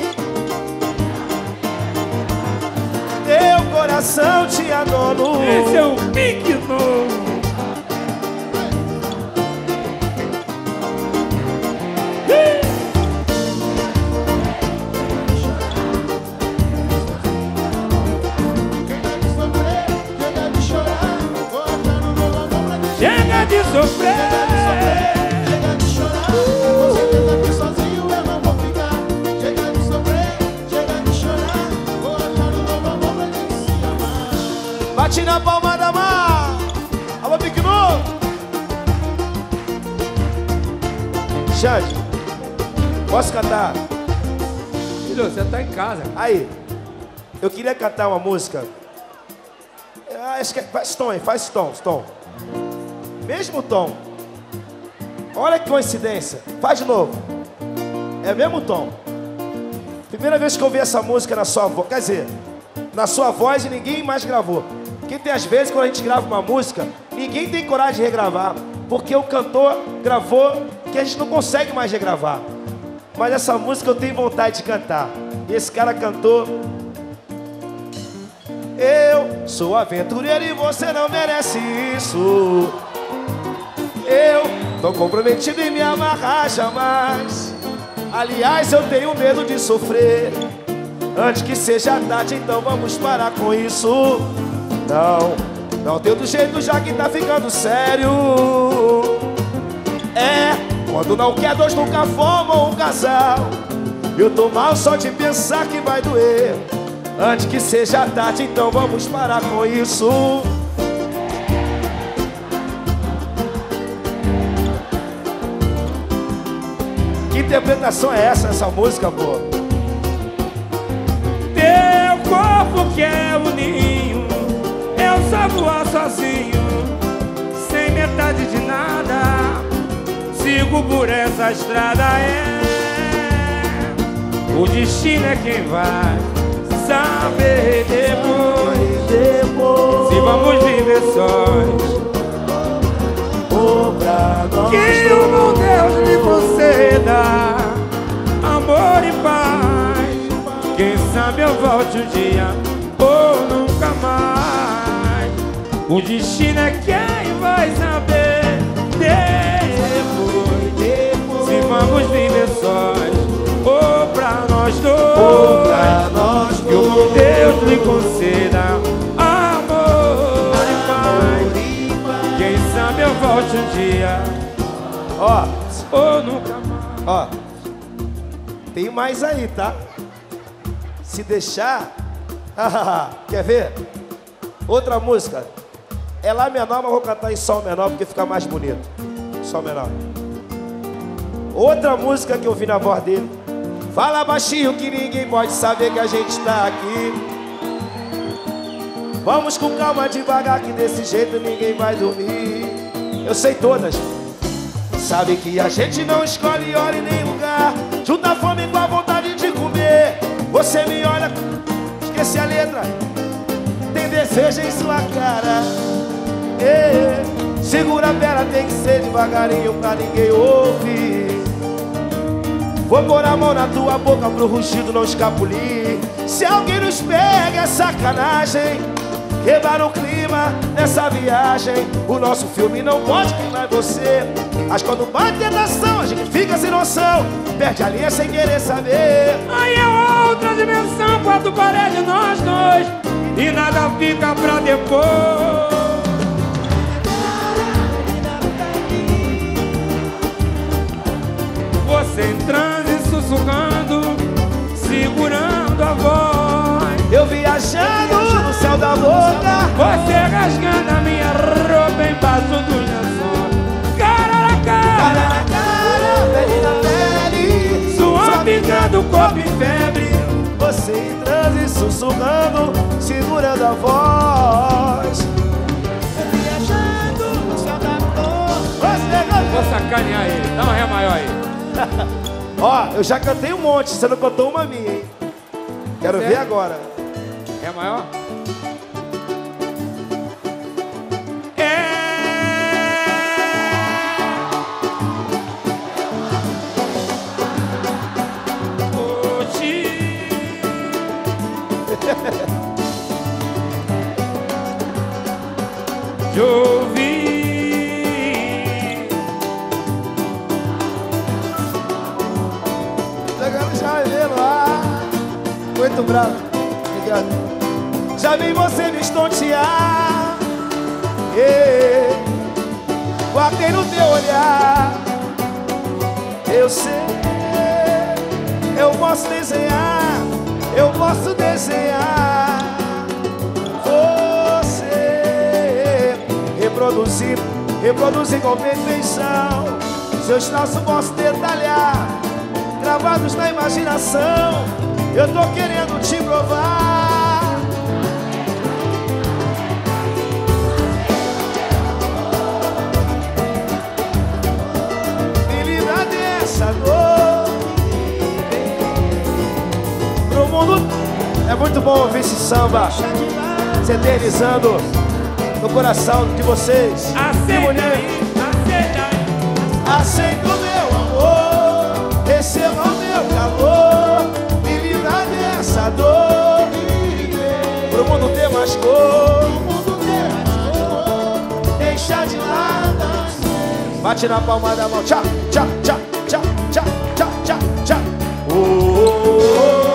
teu coração tinha dono. Esse é o pique novo. Chega de sofrer, chega de chorar. Com certeza que sozinho eu não vou ficar. Chega de sofrer, chega de chorar. Vou achar um novo amor pra gente se amar. Bate na palma da mão. Alô, pique novo. Xande, posso cantar? Filho, você tá em casa. Aí, eu queria cantar uma música. Ah, acho que é... Faz tom aí, faz tom, tom. Mesmo tom. Olha que coincidência. Faz de novo. É o mesmo tom. Primeira vez que eu ouvi essa música na sua voz. Quer dizer, na sua voz e ninguém mais gravou. Porque tem às vezes quando a gente grava uma música, ninguém tem coragem de regravar. Porque o cantor gravou que a gente não consegue mais regravar. Mas essa música eu tenho vontade de cantar. E esse cara cantou. Eu sou aventureiro e você não merece isso. Eu tô comprometido em me amarrar jamais. Aliás, eu tenho medo de sofrer. Antes que seja tarde, então vamos parar com isso. Não, não tem outro jeito já que tá ficando sério. É, quando não quer dois nunca formam um casal. Eu tô mal só de pensar que vai doer. Antes que seja tarde, então vamos parar com isso. Que interpretação é essa, essa música, pô? Teu corpo que é o ninho, eu só voar sozinho, sem metade de nada. Sigo por essa estrada, é. O destino é quem vai saber depois, depois se vamos viver sós. Oh, pra nós Que o bom Deus lhe conceda amor e paz. Quem sabe eu volte um dia ou nunca mais. O destino é quem vai saber depois, depois se vamos viver sós ou pra nós dois. Oh, pra nós que o bom Deus lhe conceda amor e paz. Quem sabe eu volte um dia Ó, ou nunca mais. ó, tem mais aí, tá? Se deixar, quer ver? Outra música. É Lá menor, mas eu vou cantar em Sol menor porque fica mais bonito. Sol menor. Outra música que eu vi na voz dele. Fala baixinho que ninguém pode saber que a gente tá aqui. Vamos com calma devagar que desse jeito ninguém vai dormir. Eu sei todas. Sabe que a gente não escolhe hora e nem lugar. Junta a fome com a vontade de comer. Você me olha, esqueci a letra. Tem desejo em sua cara. Ei, segura a vela, tem que ser devagarinho pra ninguém ouvir. Vou pôr a mão na tua boca pro rugido não escapulir. Se alguém nos pega é sacanagem. Quebrar o clima nessa viagem. O nosso filme não pode queimar você. Mas quando bate tentação a gente fica sem noção. Perde a linha sem querer saber. Aí é outra dimensão, quatro paredes nós dois. E nada fica pra depois. Você em transe, sussurrando, segurando a voz. Eu viajando no céu da boca, você rasgando a minha roupa embaixo do lençol. Cara na cara, cara na cara, pele na pele, suavizando o corpo em febre. Você em transe, sussurrando, segurando a voz. Eu viajando no céu da boca. Vou sacanear ele, dá um ré maior aí. Ó, eu já cantei um monte, você não cantou uma minha, hein? Quero Sério? ver agora. Ré maior? É. Te ouvi. Chegando já vendo lá. Muito bravo. Obrigado. Já vi você me estontear. Yeah. Guardei no teu olhar. Eu sei. Eu posso desenhar. Eu posso desenhar. Você reproduzir, reproduzir com perfeição. Seus traços posso detalhar, gravados na imaginação. Eu tô querendo te provar. Me livra dessa dor. Pro mundo é muito bom ouvir esse samba se eternizando no coração de vocês. Aceita aí, aceita aí. Aceita o meu amor, receba o meu calor. Me livra dessa dor. Pro mundo ter mais cor, deixa de lado. Bate na palma da mão. Tchau, tchau, tchau, tchau, tchau, tchau, tchau, tchau. Oh, oh, oh.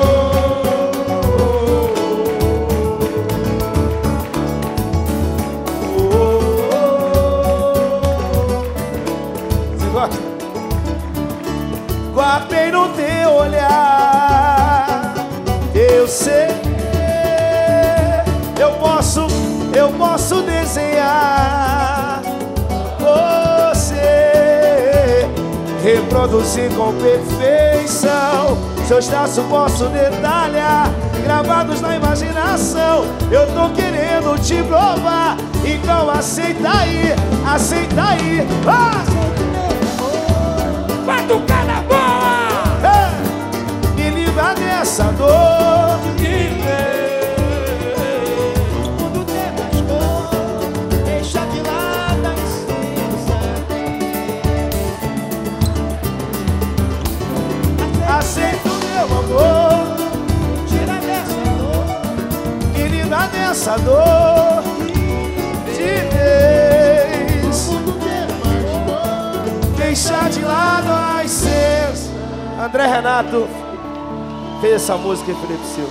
Guardei no teu olhar. Eu sei, eu posso, eu posso desenhar. Você reproduzir com perfeição. Seus traços posso detalhar, gravados na imaginação. Eu tô querendo te provar, então aceita aí, aceita aí. Ah! Batucada boa! Hey! Me livra dessa dor. O mundo tem mais cor, deixa de lado a incerteza. Aceita o meu amor. Tira dessa dor. Me livra dessa dor. De vez. O mundo tem mais cor. Deixar de lado a essência. André Renato fez essa música em Felipe Silva.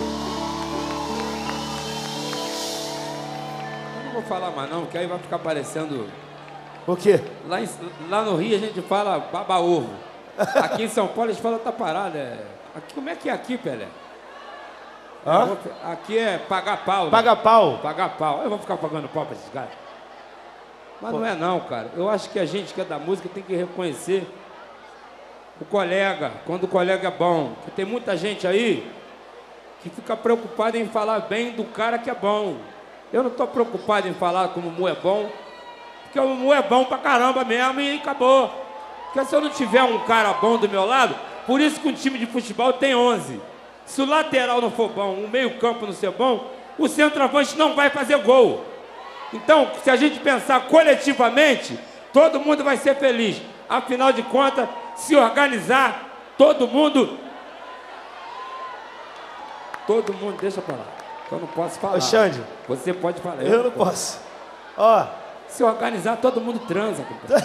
Eu não vou falar mais não, que aí vai ficar parecendo... O quê? Lá, em, lá no Rio a gente fala baba-ovo. Aqui em São Paulo a gente fala tá parada. É... Aqui, como é que é aqui, Pelé? Hã? Aqui é pagar pau. Né? Paga pau. Pagar pau. Eu vou ficar pagando pau pra esses caras. Mas não é não, cara. Eu acho que a gente que é da música tem que reconhecer o colega, quando o colega é bom. Porque tem muita gente aí que fica preocupada em falar bem do cara que é bom. Eu não tô preocupado em falar como o Mu é bom, porque o Mu é bom pra caramba mesmo e acabou. Porque se eu não tiver um cara bom do meu lado, por isso que um time de futebol tem onze. Se o lateral não for bom, o meio campo não ser bom, o centroavante não vai fazer gol. Então, se a gente pensar coletivamente, todo mundo vai ser feliz. Afinal de contas, se organizar, todo mundo... Todo mundo... Deixa pra lá, eu não posso falar. Ô, Xande. Você pode falar. Eu, eu não posso. Ó. Se organizar, todo mundo transa.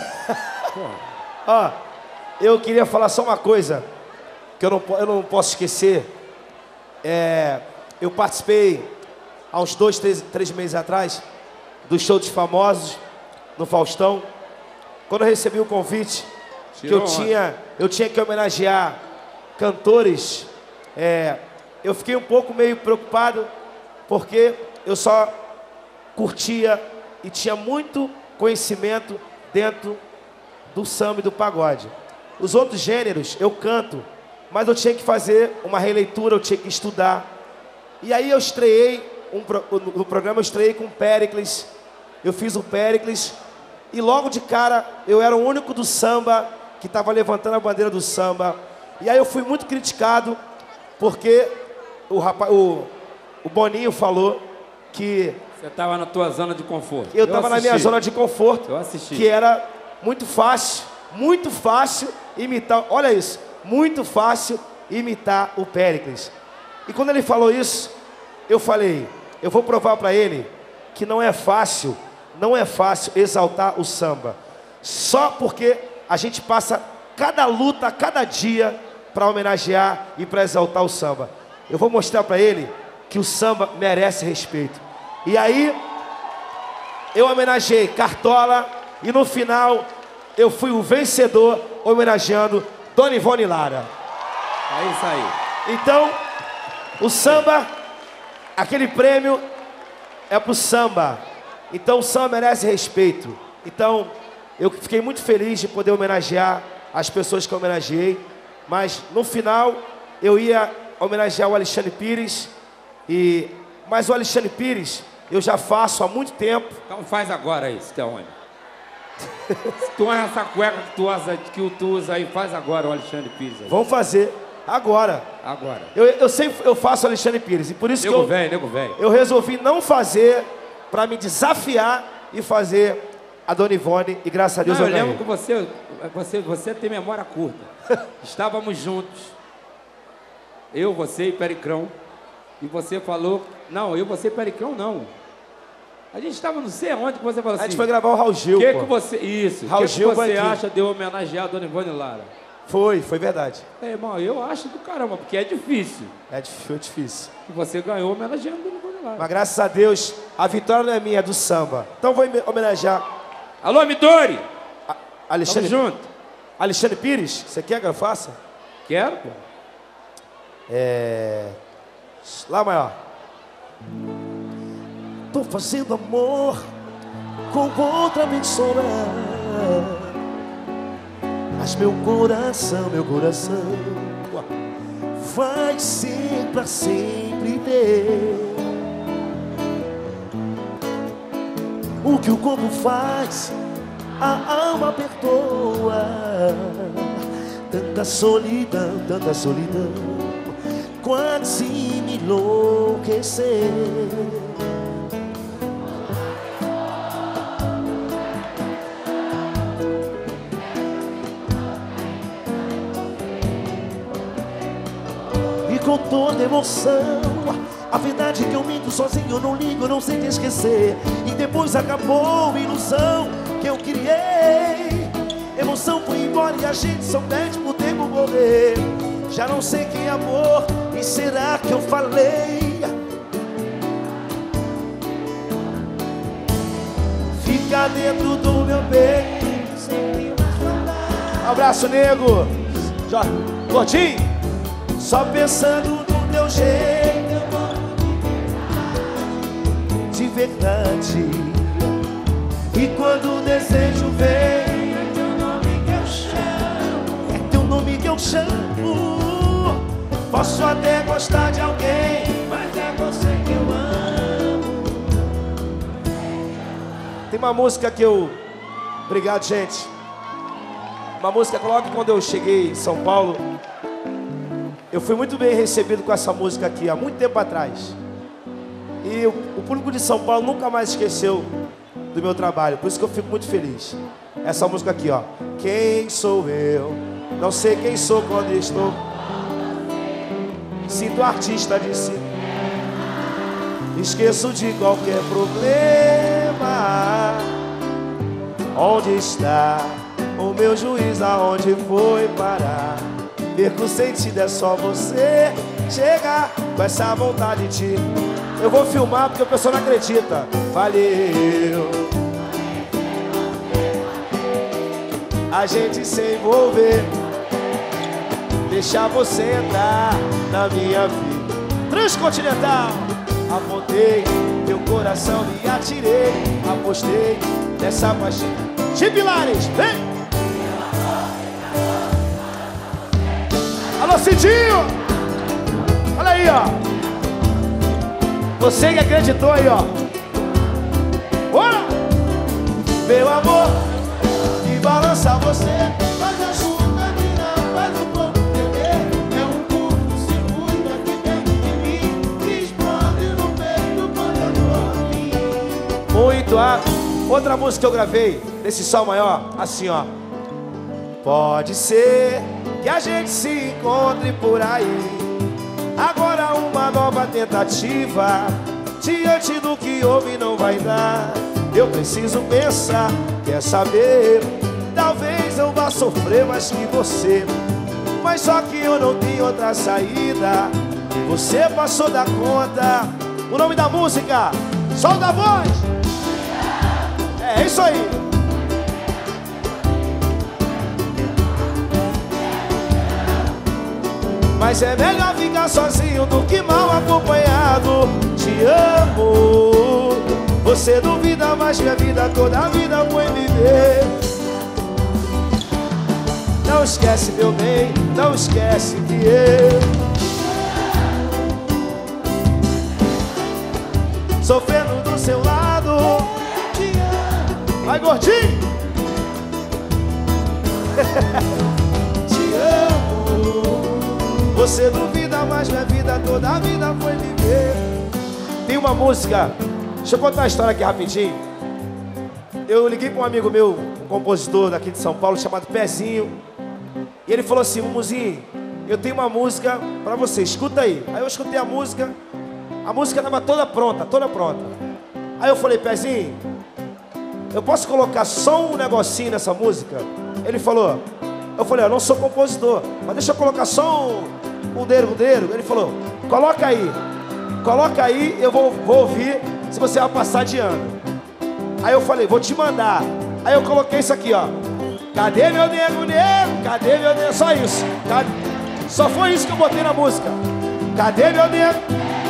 Ó, eu queria falar só uma coisa que eu não, eu não posso esquecer. É, eu participei há uns dois, três, três meses atrás do show dos famosos no Faustão. Quando eu recebi o convite, Tirou que eu tinha, eu tinha que homenagear cantores, é, eu fiquei um pouco meio preocupado, porque eu só curtia e tinha muito conhecimento dentro do samba e do pagode. Os outros gêneros eu canto, mas eu tinha que fazer uma releitura, eu tinha que estudar. E aí eu estreiei, um, no programa eu estreiei com o Péricles, eu fiz o Péricles, e logo de cara eu era o único do samba que estava levantando a bandeira do samba. E aí eu fui muito criticado, porque o, rapaz, o, o Boninho falou que... Você estava na tua zona de conforto. Eu estava na minha zona de conforto, eu assisti. Que era muito fácil, muito fácil imitar, olha isso, muito fácil imitar o Péricles. E quando ele falou isso, eu falei, eu vou provar para ele que não é fácil, não é fácil exaltar o samba. Só porque a gente passa cada luta, cada dia para homenagear e para exaltar o samba. Eu vou mostrar para ele que o samba merece respeito. E aí, eu homenageei Cartola e no final eu fui o vencedor homenageando Dona Ivone Lara. É isso aí. Então, o samba, aquele prêmio é pro samba. Então o samba merece respeito. Então, eu fiquei muito feliz de poder homenagear as pessoas que eu homenageei. Mas no final, eu ia homenagear o Alexandre Pires. E... Mas o Alexandre Pires, eu já faço há muito tempo. Então faz agora isso, Teone. Se tu usa essa cueca que tu usa, que tu usa aí, faz agora o Alexandre Pires. Aí. Vamos fazer agora. Agora. Eu, eu sempre eu faço o Alexandre Pires. E por isso nego que eu, véio, nego véio. eu resolvi não fazer para me desafiar e fazer a Dona Ivone. E graças a Deus não, eu eu ganhei. lembro que você, você, você tem memória curta. Estávamos juntos. Eu, você e Pericrão. E você falou... Não, eu, você e Pericrão, não. A gente estava não sei aonde que você falou assim... A gente foi gravar o Raul Gil, que pô. que você... Isso. O que, que você acha de eu homenagear a Dona Ivone Lara? Foi, foi verdade. É, irmão, eu acho do caramba, porque é difícil. É foi difícil. E você ganhou homenageando a Dona Ivone Lara. Mas graças a Deus, a vitória não é minha, é do samba. Então vou homenagear... Alô, Midori! A, Alexandre... Tamo junto. Alexandre Pires, você quer que eu faça? Quero, pô. É... Lá maior. Tô fazendo amor com outra pessoa, mas meu coração, meu coração vai ser pra sempre ter o que o corpo faz, a alma perdoa. Tanta solidão, tanta solidão, quase me enlouquecer. E com toda emoção, a verdade é que eu minto sozinho, eu não ligo, eu não sei te esquecer. E depois acabou a ilusão que eu criei. Emoção foi embora e a gente só pede por tempo morrer. Já não sei quem é amor e será que eu falei? Fica dentro do meu peito sempre uma saudade. Abraço, nego. Gordinho. Só pensando no teu jeito de verdade. E quando o desejo vem, é teu nome que eu chamo. É teu nome que eu chamo. Posso até gostar de alguém, mas é você que eu amo. Tem uma música que eu... Obrigado, gente. Uma música que logo quando eu cheguei em São Paulo, eu fui muito bem recebido com essa música aqui, há muito tempo atrás. E o, o público de São Paulo nunca mais esqueceu do meu trabalho, por isso que eu fico muito feliz. Essa música aqui, ó. Quem sou eu? Não sei quem sou quando estou. Sinto artista de si. Esqueço de qualquer problema. Onde está o meu juiz? Aonde foi parar? Perco o sentido, é só você chegar com essa vontade de... Eu vou filmar porque o pessoal não acredita. Valeu a gente se envolver. deixar você entrar na minha vida. Transcontinental. Apontei meu coração e atirei, apostei nessa paixão. De Pilares, vem! Alô, Cidinho! Olha aí, ó. Você que acreditou aí, ó. Bora! Meu amor, que balança você, faz a chuva virar, faz o povo beber. É um curto circuito que vem de mim, que explode no peito quando eu tô aqui. Muito a... Outra música que eu gravei, desse Sol Maior, assim, ó. Pode ser que a gente se encontre por aí. Agora uma nova tentativa, diante do que houve não vai dar. Eu preciso pensar, quer saber? Talvez eu vá sofrer mais que você, mas só que eu não tenho outra saída. Você passou da conta. O nome da música, solta a voz. É isso aí. Mas é melhor ficar sozinho do que mal acompanhado. Te amo. Você duvida, mas minha vida toda a vida foi viver. Não esquece, meu bem, não esquece que eu sofrendo do seu lado. Vai, gordinho. Te amo. Você duvida, mas minha vida toda a vida foi viver. Tem uma música, deixa eu contar uma história aqui rapidinho. Eu liguei para um amigo meu, um compositor daqui de São Paulo, chamado Pezinho. E ele falou assim: Mumuzinho, eu tenho uma música para você, escuta aí. Aí eu escutei a música, a música estava toda pronta, toda pronta. Aí eu falei: Pezinho, eu posso colocar só um negocinho nessa música? Ele falou, eu falei: eu não sou compositor, mas deixa eu colocar só um, um deiro, um deiro. Ele falou: coloca aí, coloca aí, eu vou, vou ouvir se você vai passar de ano. Aí eu falei: vou te mandar. Aí eu coloquei isso aqui, ó. Cadê meu nego, nego? Cadê meu nego? Só isso. Cadê? Só foi isso que eu botei na música. Cadê meu nego?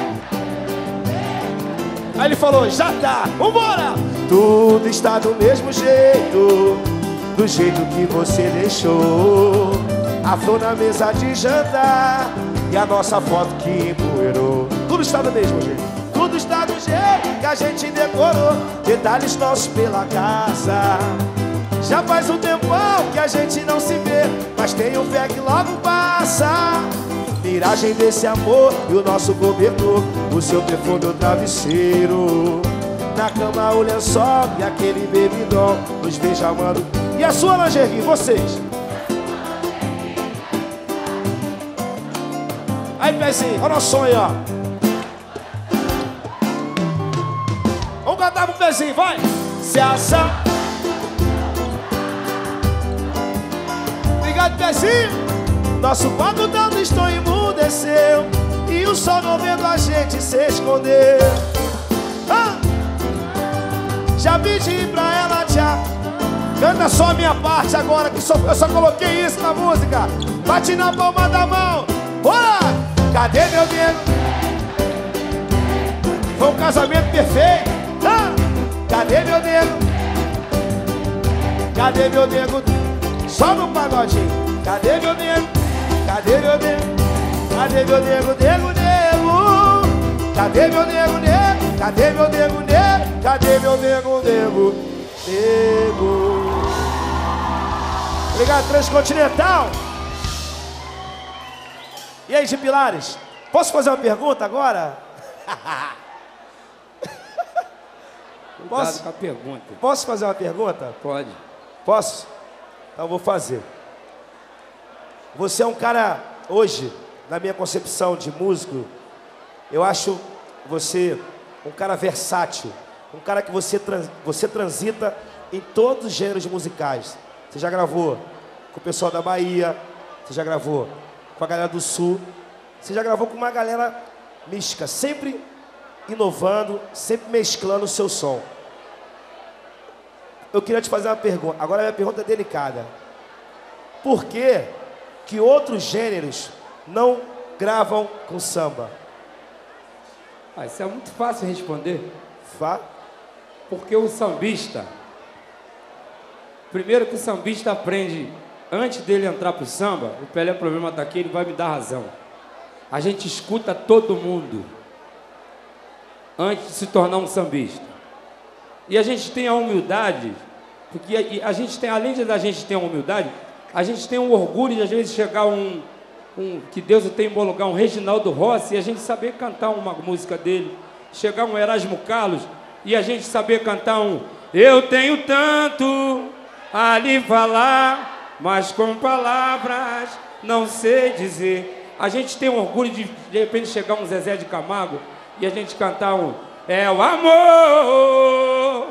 Aí ele falou: já tá, vambora! Tudo está do mesmo jeito, do jeito que você deixou. A flor na mesa de jantar e a nossa foto que empoeirou. Tudo está do mesmo jeito. Tudo está do jeito que a gente decorou. Detalhes nossos pela casa. Já faz um tempão que a gente não se vê, mas tenho fé que logo passa. Miragem desse amor e o nosso cobertor, o seu perfume, o travesseiro. Na cama o lençol e aquele bebidol, nos beijamando. E a sua lingerie, vocês? Aí, Pezinho, olha o nosso som aí, ó. Vamos cantar pro Pezinho, vai! Se ação. Obrigado, Pezinho. Nosso quarto tão distante emudeceu e o sol não vendo a gente se esconder. Ah! Já pedi pra ela tchau. Canta só a minha parte agora, que só, eu só coloquei isso na música. Bate na palma da mão. Bora! Cadê meu nego? Foi um casamento perfeito. Ah! Cadê meu nego? Cadê meu nego? Só no pagodinho. Cadê meu nego? Cadê meu nego? Cadê meu nego, nego, nego? Cadê meu nego, nego? Cadê meu nego, nego? Cadê meu nego, nego, nego? Obrigado, Transcontinental. E aí, de Pilares? Posso fazer uma pergunta agora? Posso? Com a pergunta. Posso fazer uma pergunta? Pode. Posso? Então vou fazer. Você é um cara, hoje, na minha concepção de músico, eu acho você um cara versátil, um cara que você, trans, você transita em todos os gêneros musicais. Você já gravou com o pessoal da Bahia, você já gravou com a galera do Sul, você já gravou com uma galera mística, sempre inovando, sempre mesclando o seu som. Eu queria te fazer uma pergunta, agora a minha pergunta é delicada. Por que que outros gêneros não gravam com samba? Ah, isso é muito fácil responder. Vá. Porque o sambista, primeiro que o sambista aprende, antes dele entrar pro samba, o Pelé Problema tá aqui, ele vai me dar razão. A gente escuta todo mundo antes de se tornar um sambista. E a gente tem a humildade, porque a, a gente tem, além de a gente ter a humildade, a gente tem um orgulho de às vezes chegar um, um que Deus tem em bom lugar, um Reginaldo Rossi, e a gente saber cantar uma música dele. Chegar um Erasmo Carlos e a gente saber cantar um Eu tenho tanto a lhe falar, mas com palavras não sei dizer. A gente tem um orgulho de de repente chegar um Zezé de Camargo e a gente cantar um É o amor.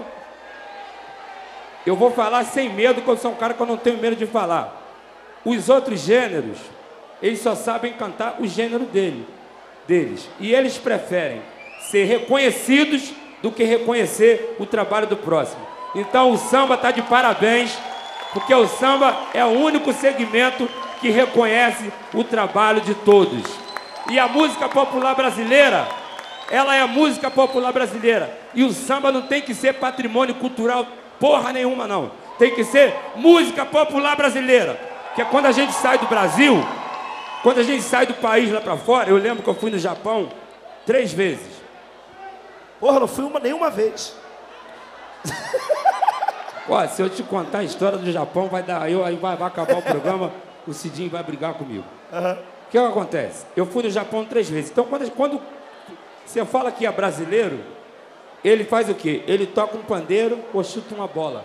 Eu vou falar sem medo, porque eu sou um cara que eu não tenho medo de falar. Os outros gêneros, eles só sabem cantar o gênero dele, deles. E eles preferem ser reconhecidos do que reconhecer o trabalho do próximo. Então o samba está de parabéns, porque o samba é o único segmento que reconhece o trabalho de todos. E a música popular brasileira, ela é a música popular brasileira. E o samba não tem que ser patrimônio cultural porra nenhuma, não. Tem que ser música popular brasileira. Que é quando a gente sai do Brasil, quando a gente sai do país lá pra fora, eu lembro que eu fui no Japão três vezes. Porra, não fui uma, nenhuma vez. Ó, se eu te contar a história do Japão, vai dar, aí vai, vai acabar o programa, o Cidinho vai brigar comigo. Uhum. O que acontece? Eu fui no Japão três vezes. Então, quando, quando você fala que é brasileiro, ele faz o quê? Ele toca um pandeiro ou chuta uma bola.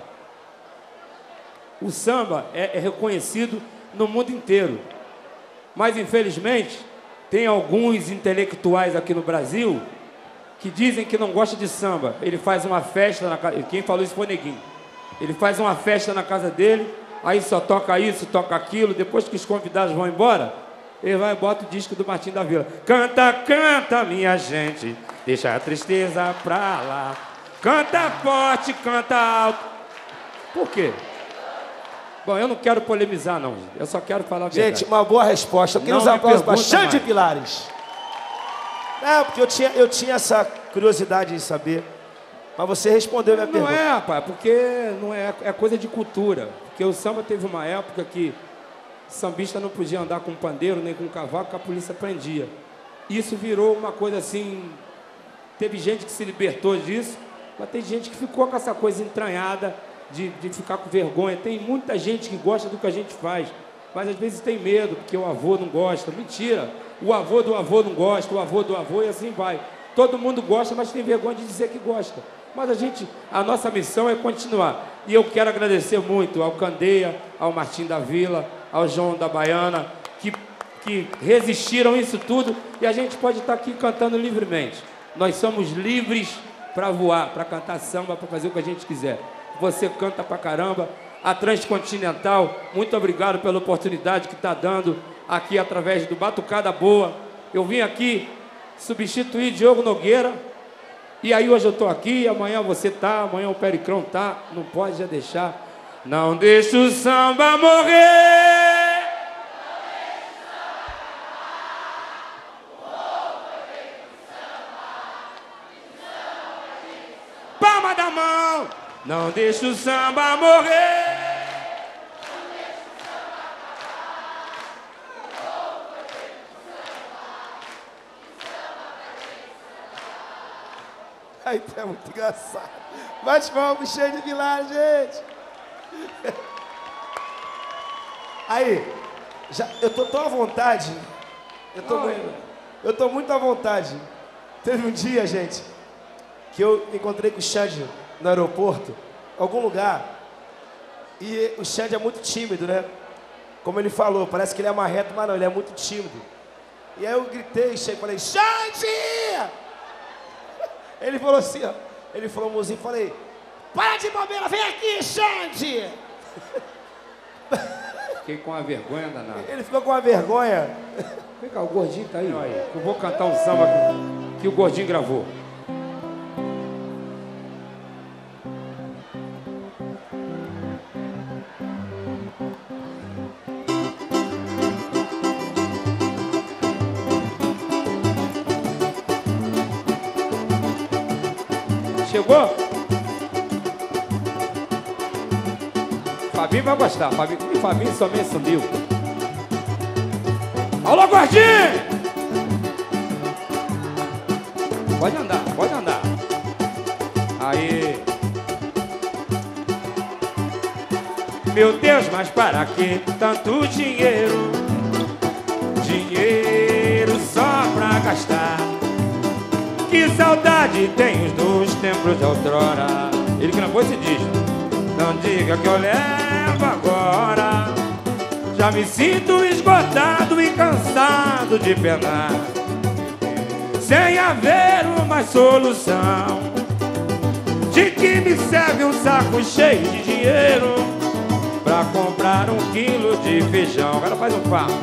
O samba é, é reconhecido no mundo inteiro. Mas, infelizmente, tem alguns intelectuais aqui no Brasil que dizem que não gosta de samba. Ele faz uma festa na casa... Quem falou isso foi Neguinho. Ele faz uma festa na casa dele, aí só toca isso, toca aquilo. Depois que os convidados vão embora, ele vai e bota o disco do Martim da Vila. Canta, canta, minha gente, deixa a tristeza pra lá. Canta forte, canta alto. Por quê? Bom, eu não quero polemizar, não. Eu só quero falar a verdade. Gente, uma boa resposta. Eu queria Não usar me aplausos para pergunta Xande mais. Pilares. É, porque eu tinha, eu tinha essa curiosidade de saber. Mas você respondeu a minha Não pergunta. é, rapaz, porque não é, é coisa de cultura. Porque o samba teve uma época que sambista não podia andar com pandeiro nem com cavalo, que a polícia prendia. Isso virou uma coisa assim... Teve gente que se libertou disso, mas tem gente que ficou com essa coisa entranhada de, de ficar com vergonha. Tem muita gente que gosta do que a gente faz, mas às vezes tem medo, porque o avô não gosta. Mentira! O avô do avô não gosta, o avô do avô e assim vai. Todo mundo gosta, mas tem vergonha de dizer que gosta. Mas a gente, a nossa missão é continuar. E eu quero agradecer muito ao Candeia, ao Martim da Vila, ao João da Baiana, que, que resistiram isso tudo, e a gente pode estar aqui cantando livremente. Nós somos livres para voar, para cantar samba, para fazer o que a gente quiser. Você canta pra caramba. A Transcontinental, muito obrigado pela oportunidade que está dando aqui através do Batucada Boa. Eu vim aqui substituir Diogo Nogueira, e aí hoje eu estou aqui, amanhã você tá, amanhã o Pericrão tá, não pode já deixar. Não deixa o samba morrer. Palma da mão. Não deixa o samba morrer. Aí tá muito engraçado. Bate palma pro Xande Pilares, gente. Aí, já, eu tô tão à vontade. Eu tô, muito, eu tô muito à vontade. Teve um dia, gente, que eu encontrei com o Xande no aeroporto, em algum lugar. E o Xande é muito tímido, né? Como ele falou, parece que ele é marreto, mas não, ele é muito tímido. E aí eu gritei, falei, Xande! Ele falou assim, ó. Ele falou, mozinho, falei, para de bobeira, vem aqui, Xande! Fiquei com a vergonha danada. Ele ficou com a vergonha. Vem cá, o Gordinho tá aí, olha. Eu vou cantar um samba que o Gordinho gravou. chegou? Fabinho vai gostar. Fabinho, e Fabinho somente sumiu. Alô, gordinho! Pode andar, pode andar. Aí. Meu Deus, mas para que tanto dinheiro? Dinheiro só pra gastar. Que saudade tem dos tempos de outrora. Ele gravou esse disco. Não diga que eu levo agora. Já me sinto esgotado e cansado de penar, sem haver uma solução. De que me serve um saco cheio de dinheiro pra comprar um quilo de feijão? Agora faz um papo.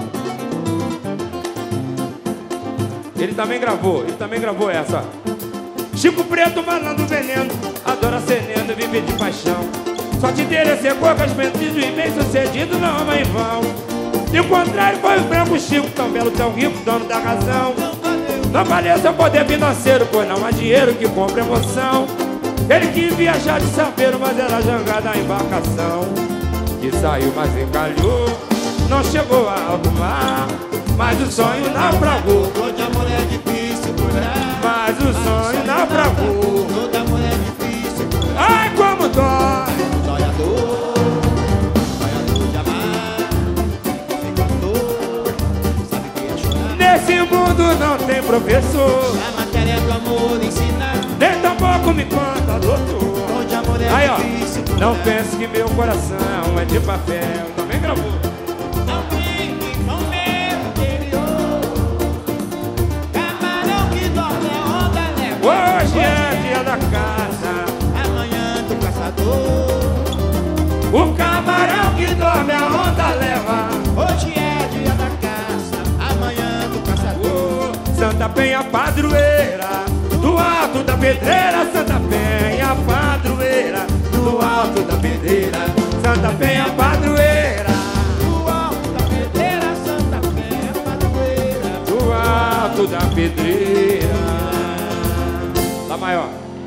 Ele também gravou, ele também gravou essa. Chico Preto, malandro veneno, adora sereno e vive de paixão. Sorte dele é ser poucas mentiras e bem sucedido não ama em vão. E o contrário foi o branco Chico, tão belo, tão rico, dono da razão. Não valeu seu poder financeiro, pois não há dinheiro que compre emoção. Ele quis viajar de sapeiro, mas era jangada a embarcação. Que saiu, mas encalhou, não chegou a alto mar. Mas o sonho naufragou. Todo amor é difícil curar. Mas o sonho naufragou. Todo amor é difícil curar. Ai, como dói. Dói a dor, dói a dor de amar. Sem dor, sabe que é chorar. Nesse mundo não tem professor. A matéria do amor ensina. Nem tampouco me conta, doutor. Todo amor é Aí, ó, difícil curar. não pense que meu coração é de papel. Também gravou. Não brinque com meu interior. Camarão que dorme a onda leva. Hoje é dia da caça. Amanhã do caçador. O camarão que dorme a onda leva. Hoje é dia da caça. Amanhã do caçador. Oh, Santa Penha padroeira, do alto da pedreira. Santa Penha padroeira, do alto da pedreira. Santa Penha padroeira, Do alto da pedreira, Santa Penha padroeira. do alto da pedreira. Lá maior.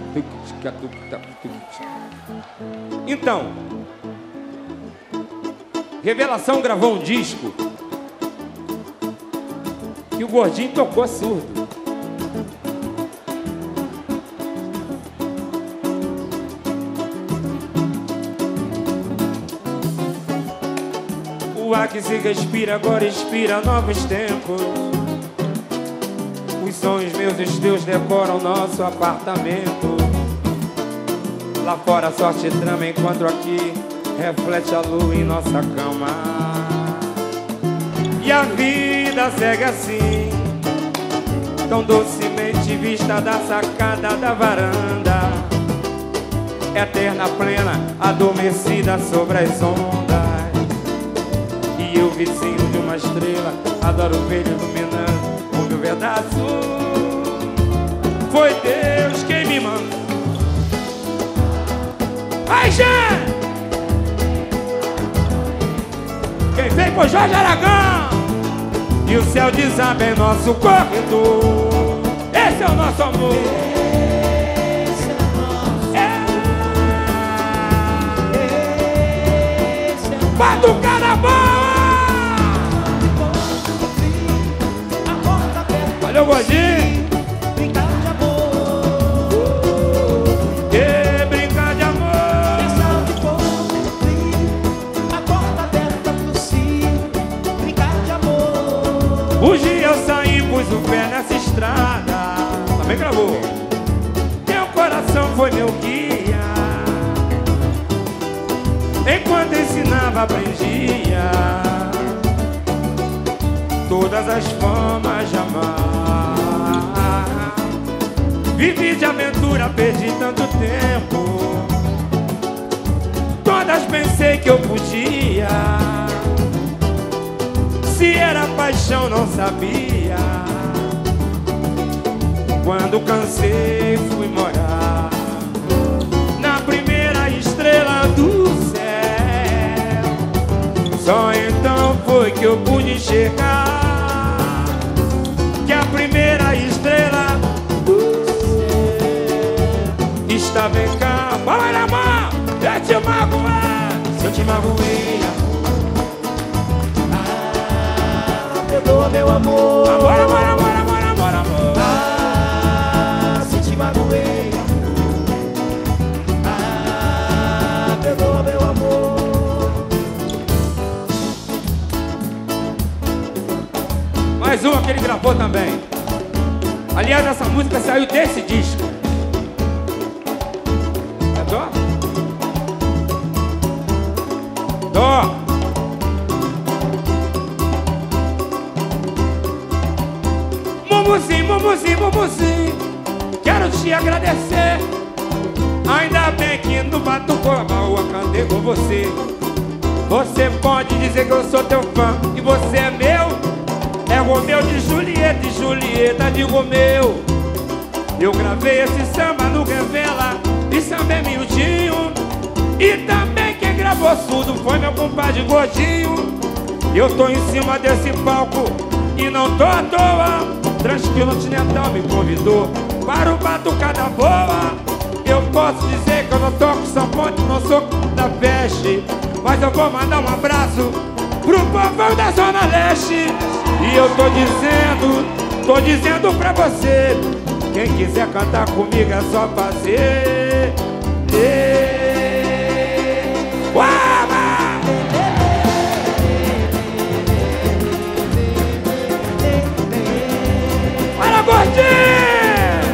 Então, Revelação gravou um disco que o Gordinho tocou surdo. O ar que se respira agora inspira novos tempos. Os sonhos meus e os teus decoram nosso apartamento. Lá fora a sorte trama enquanto aqui reflete a lua em nossa cama. E a vida segue assim, tão docemente vista da sacada da varanda. Eterna plena, adormecida sobre as ondas. E eu vizinho de uma estrela, adoro ver iluminando o meu pedaço. Foi Deus quem me mandou. Vai, gente! Quem fez foi Jorge Aragão. E o céu desaba em nosso corredor. Esse é o nosso amor. Esse é o nosso. É. Esse é o Batucada boa! A porta aberta. Valeu, Gordinho. Brincar de amor. E brincar de amor. Pensar de pouco frio. A porta aberta pro cio. Brincar de amor. Um dia eu saí, pus o pé nessa estrada. Também gravou. Meu coração foi meu guia. Enquanto ensinava, aprendia todas as formas de amar. Vivi de aventura, perdi tanto tempo. Todas pensei que eu podia. Se era paixão, não sabia. Quando cansei, fui morar na primeira estrela do céu. Só então foi que eu pude enxergar que a primeira estrela do céu estava perdoa, meu amor. Amor, amor, amor, amor, amor, amor. Ah, se te magoei. Ah, perdoa, meu amor. Mais uma que ele gravou também. Aliás, essa música saiu desse disco. É dó? Dó. Mumuzinho, mumuzinho, mumuzinho, quero te agradecer. Ainda bem que no Batucoma eu cantei com você. Você pode dizer que eu sou teu fã e você é meu. É Romeu de Julieta e Julieta de Romeu. Eu gravei esse samba no Revela e samba é miudinho. E também quem gravou tudo foi meu compadre Gordinho. Eu tô em cima desse palco e não tô à toa. Transcontinental me convidou para o Batucada Boa. Eu posso dizer que eu não toco sanfone, não sou da peste, mas eu vou mandar um abraço pro povão da Zona Leste. E eu tô dizendo, tô dizendo pra você, quem quiser cantar comigo é só fazer. Para, gordinho!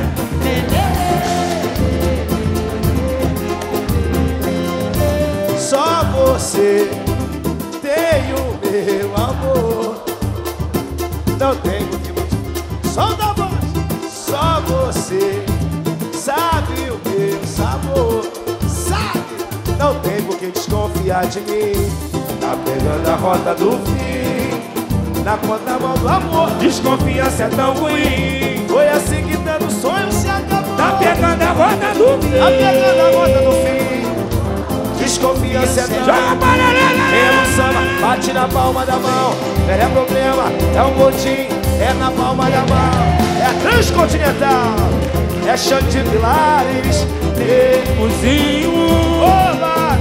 Só você tem o meu amor. Não tenho que mentir. Solta a voz. Só você sabe o meu sabor. Sabe? Não tem por que desconfiar de mim. Tá pegando a rota do fim, na contramão do amor. Desconfiança é tão ruim. Foi assim que tanto sonho se acabou. Tá pegando a rota do fim. Tá pegando a rota do fim. Desconfiança é tão ruim. É no samba, bate na palma da mão. Não é problema, é um botim, é na palma da mão. É Transcontinental, é Xande de Pilares. Teimozinho. Olá,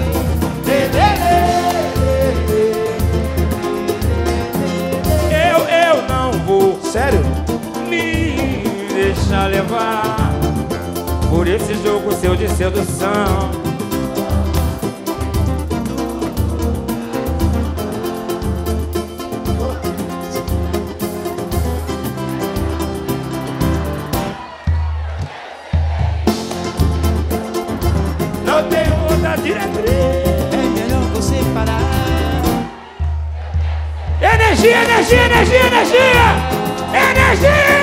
Eu, eu não vou sério? me deixar levar por esse jogo seu de sedução. Não tenho outra diretriz. É melhor você parar. Energia, energia, energia, energia! Energia!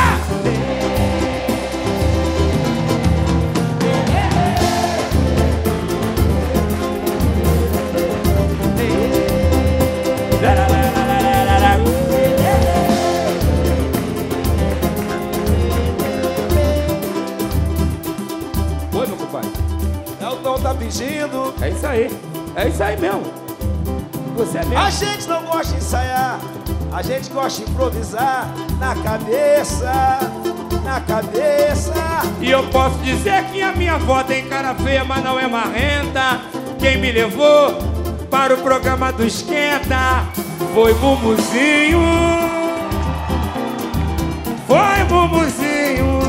Oi, meu compadre. É o Tom tá pedindo. É isso aí. É isso aí mesmo. Você é mesmo. A gente não gosta de ensaiar, a gente gosta de improvisar na cabeça, na cabeça. E eu posso dizer que a minha avó tem cara feia, mas não é marrenta. Quem me levou para o programa do Esquenta foi Mumuzinho. Foi Mumuzinho.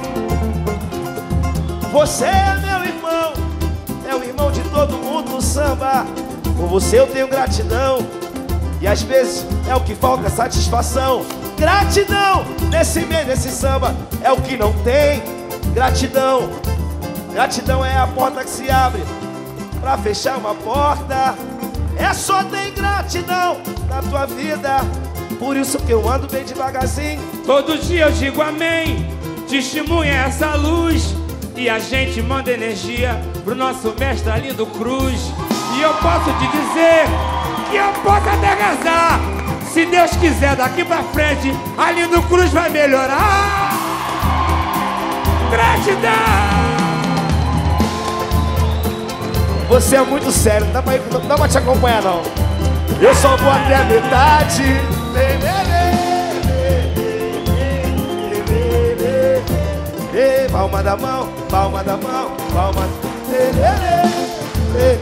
Você é meu irmão, é o irmão de todo mundo no samba. Por você eu tenho gratidão, e às vezes é o que falta satisfação. Gratidão nesse meio, nesse samba, é o que não tem. Gratidão, gratidão é a porta que se abre pra fechar uma porta. É só ter gratidão na tua vida, por isso que eu ando bem devagarzinho. Todo dia eu digo amém, testemunha essa luz, e a gente manda energia pro nosso mestre Arlindo Cruz. E eu posso te dizer que eu posso até rezar, se Deus quiser daqui pra frente Arlindo Cruz vai melhorar. Gratidão. Você é muito sério, não dá pra, não dá pra te acompanhar não. Eu só vou até a metade. Palma da mão, palma da mão, palma.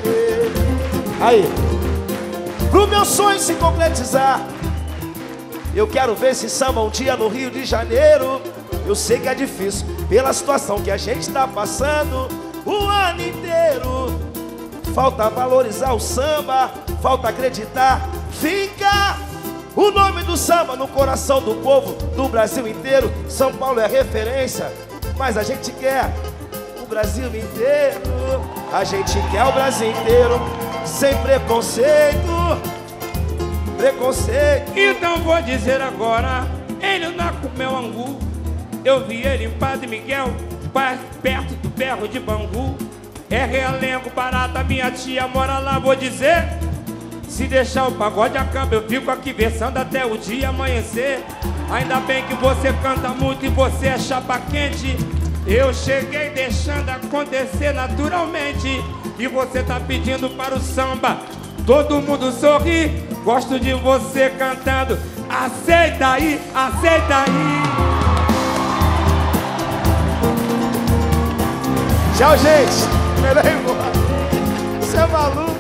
Aí, pro meu sonho se concretizar, Eu quero ver esse samba um dia no Rio de Janeiro. Eu sei que é difícil, pela situação que a gente tá passando o ano inteiro. Falta valorizar o samba, falta acreditar. Fica o nome do samba no coração do povo do Brasil inteiro. São Paulo é referência, mas a gente quer o Brasil inteiro. A gente quer o Brasil inteiro, sem preconceito. Preconceito. Então vou dizer agora, ele não comeu angu. Eu vi ele em Padre Miguel, perto do berro de Bangu. É realengo, barata, minha tia mora lá, vou dizer. Se deixar o pagode acaba, eu fico aqui versando até o dia amanhecer. Ainda bem que você canta muito e você é chapa quente. Eu cheguei deixando acontecer naturalmente. E você tá pedindo para o samba todo mundo sorri. Gosto de você cantando. Aceita aí, aceita aí. Tchau, gente. Melhor ir embora. Você é maluco.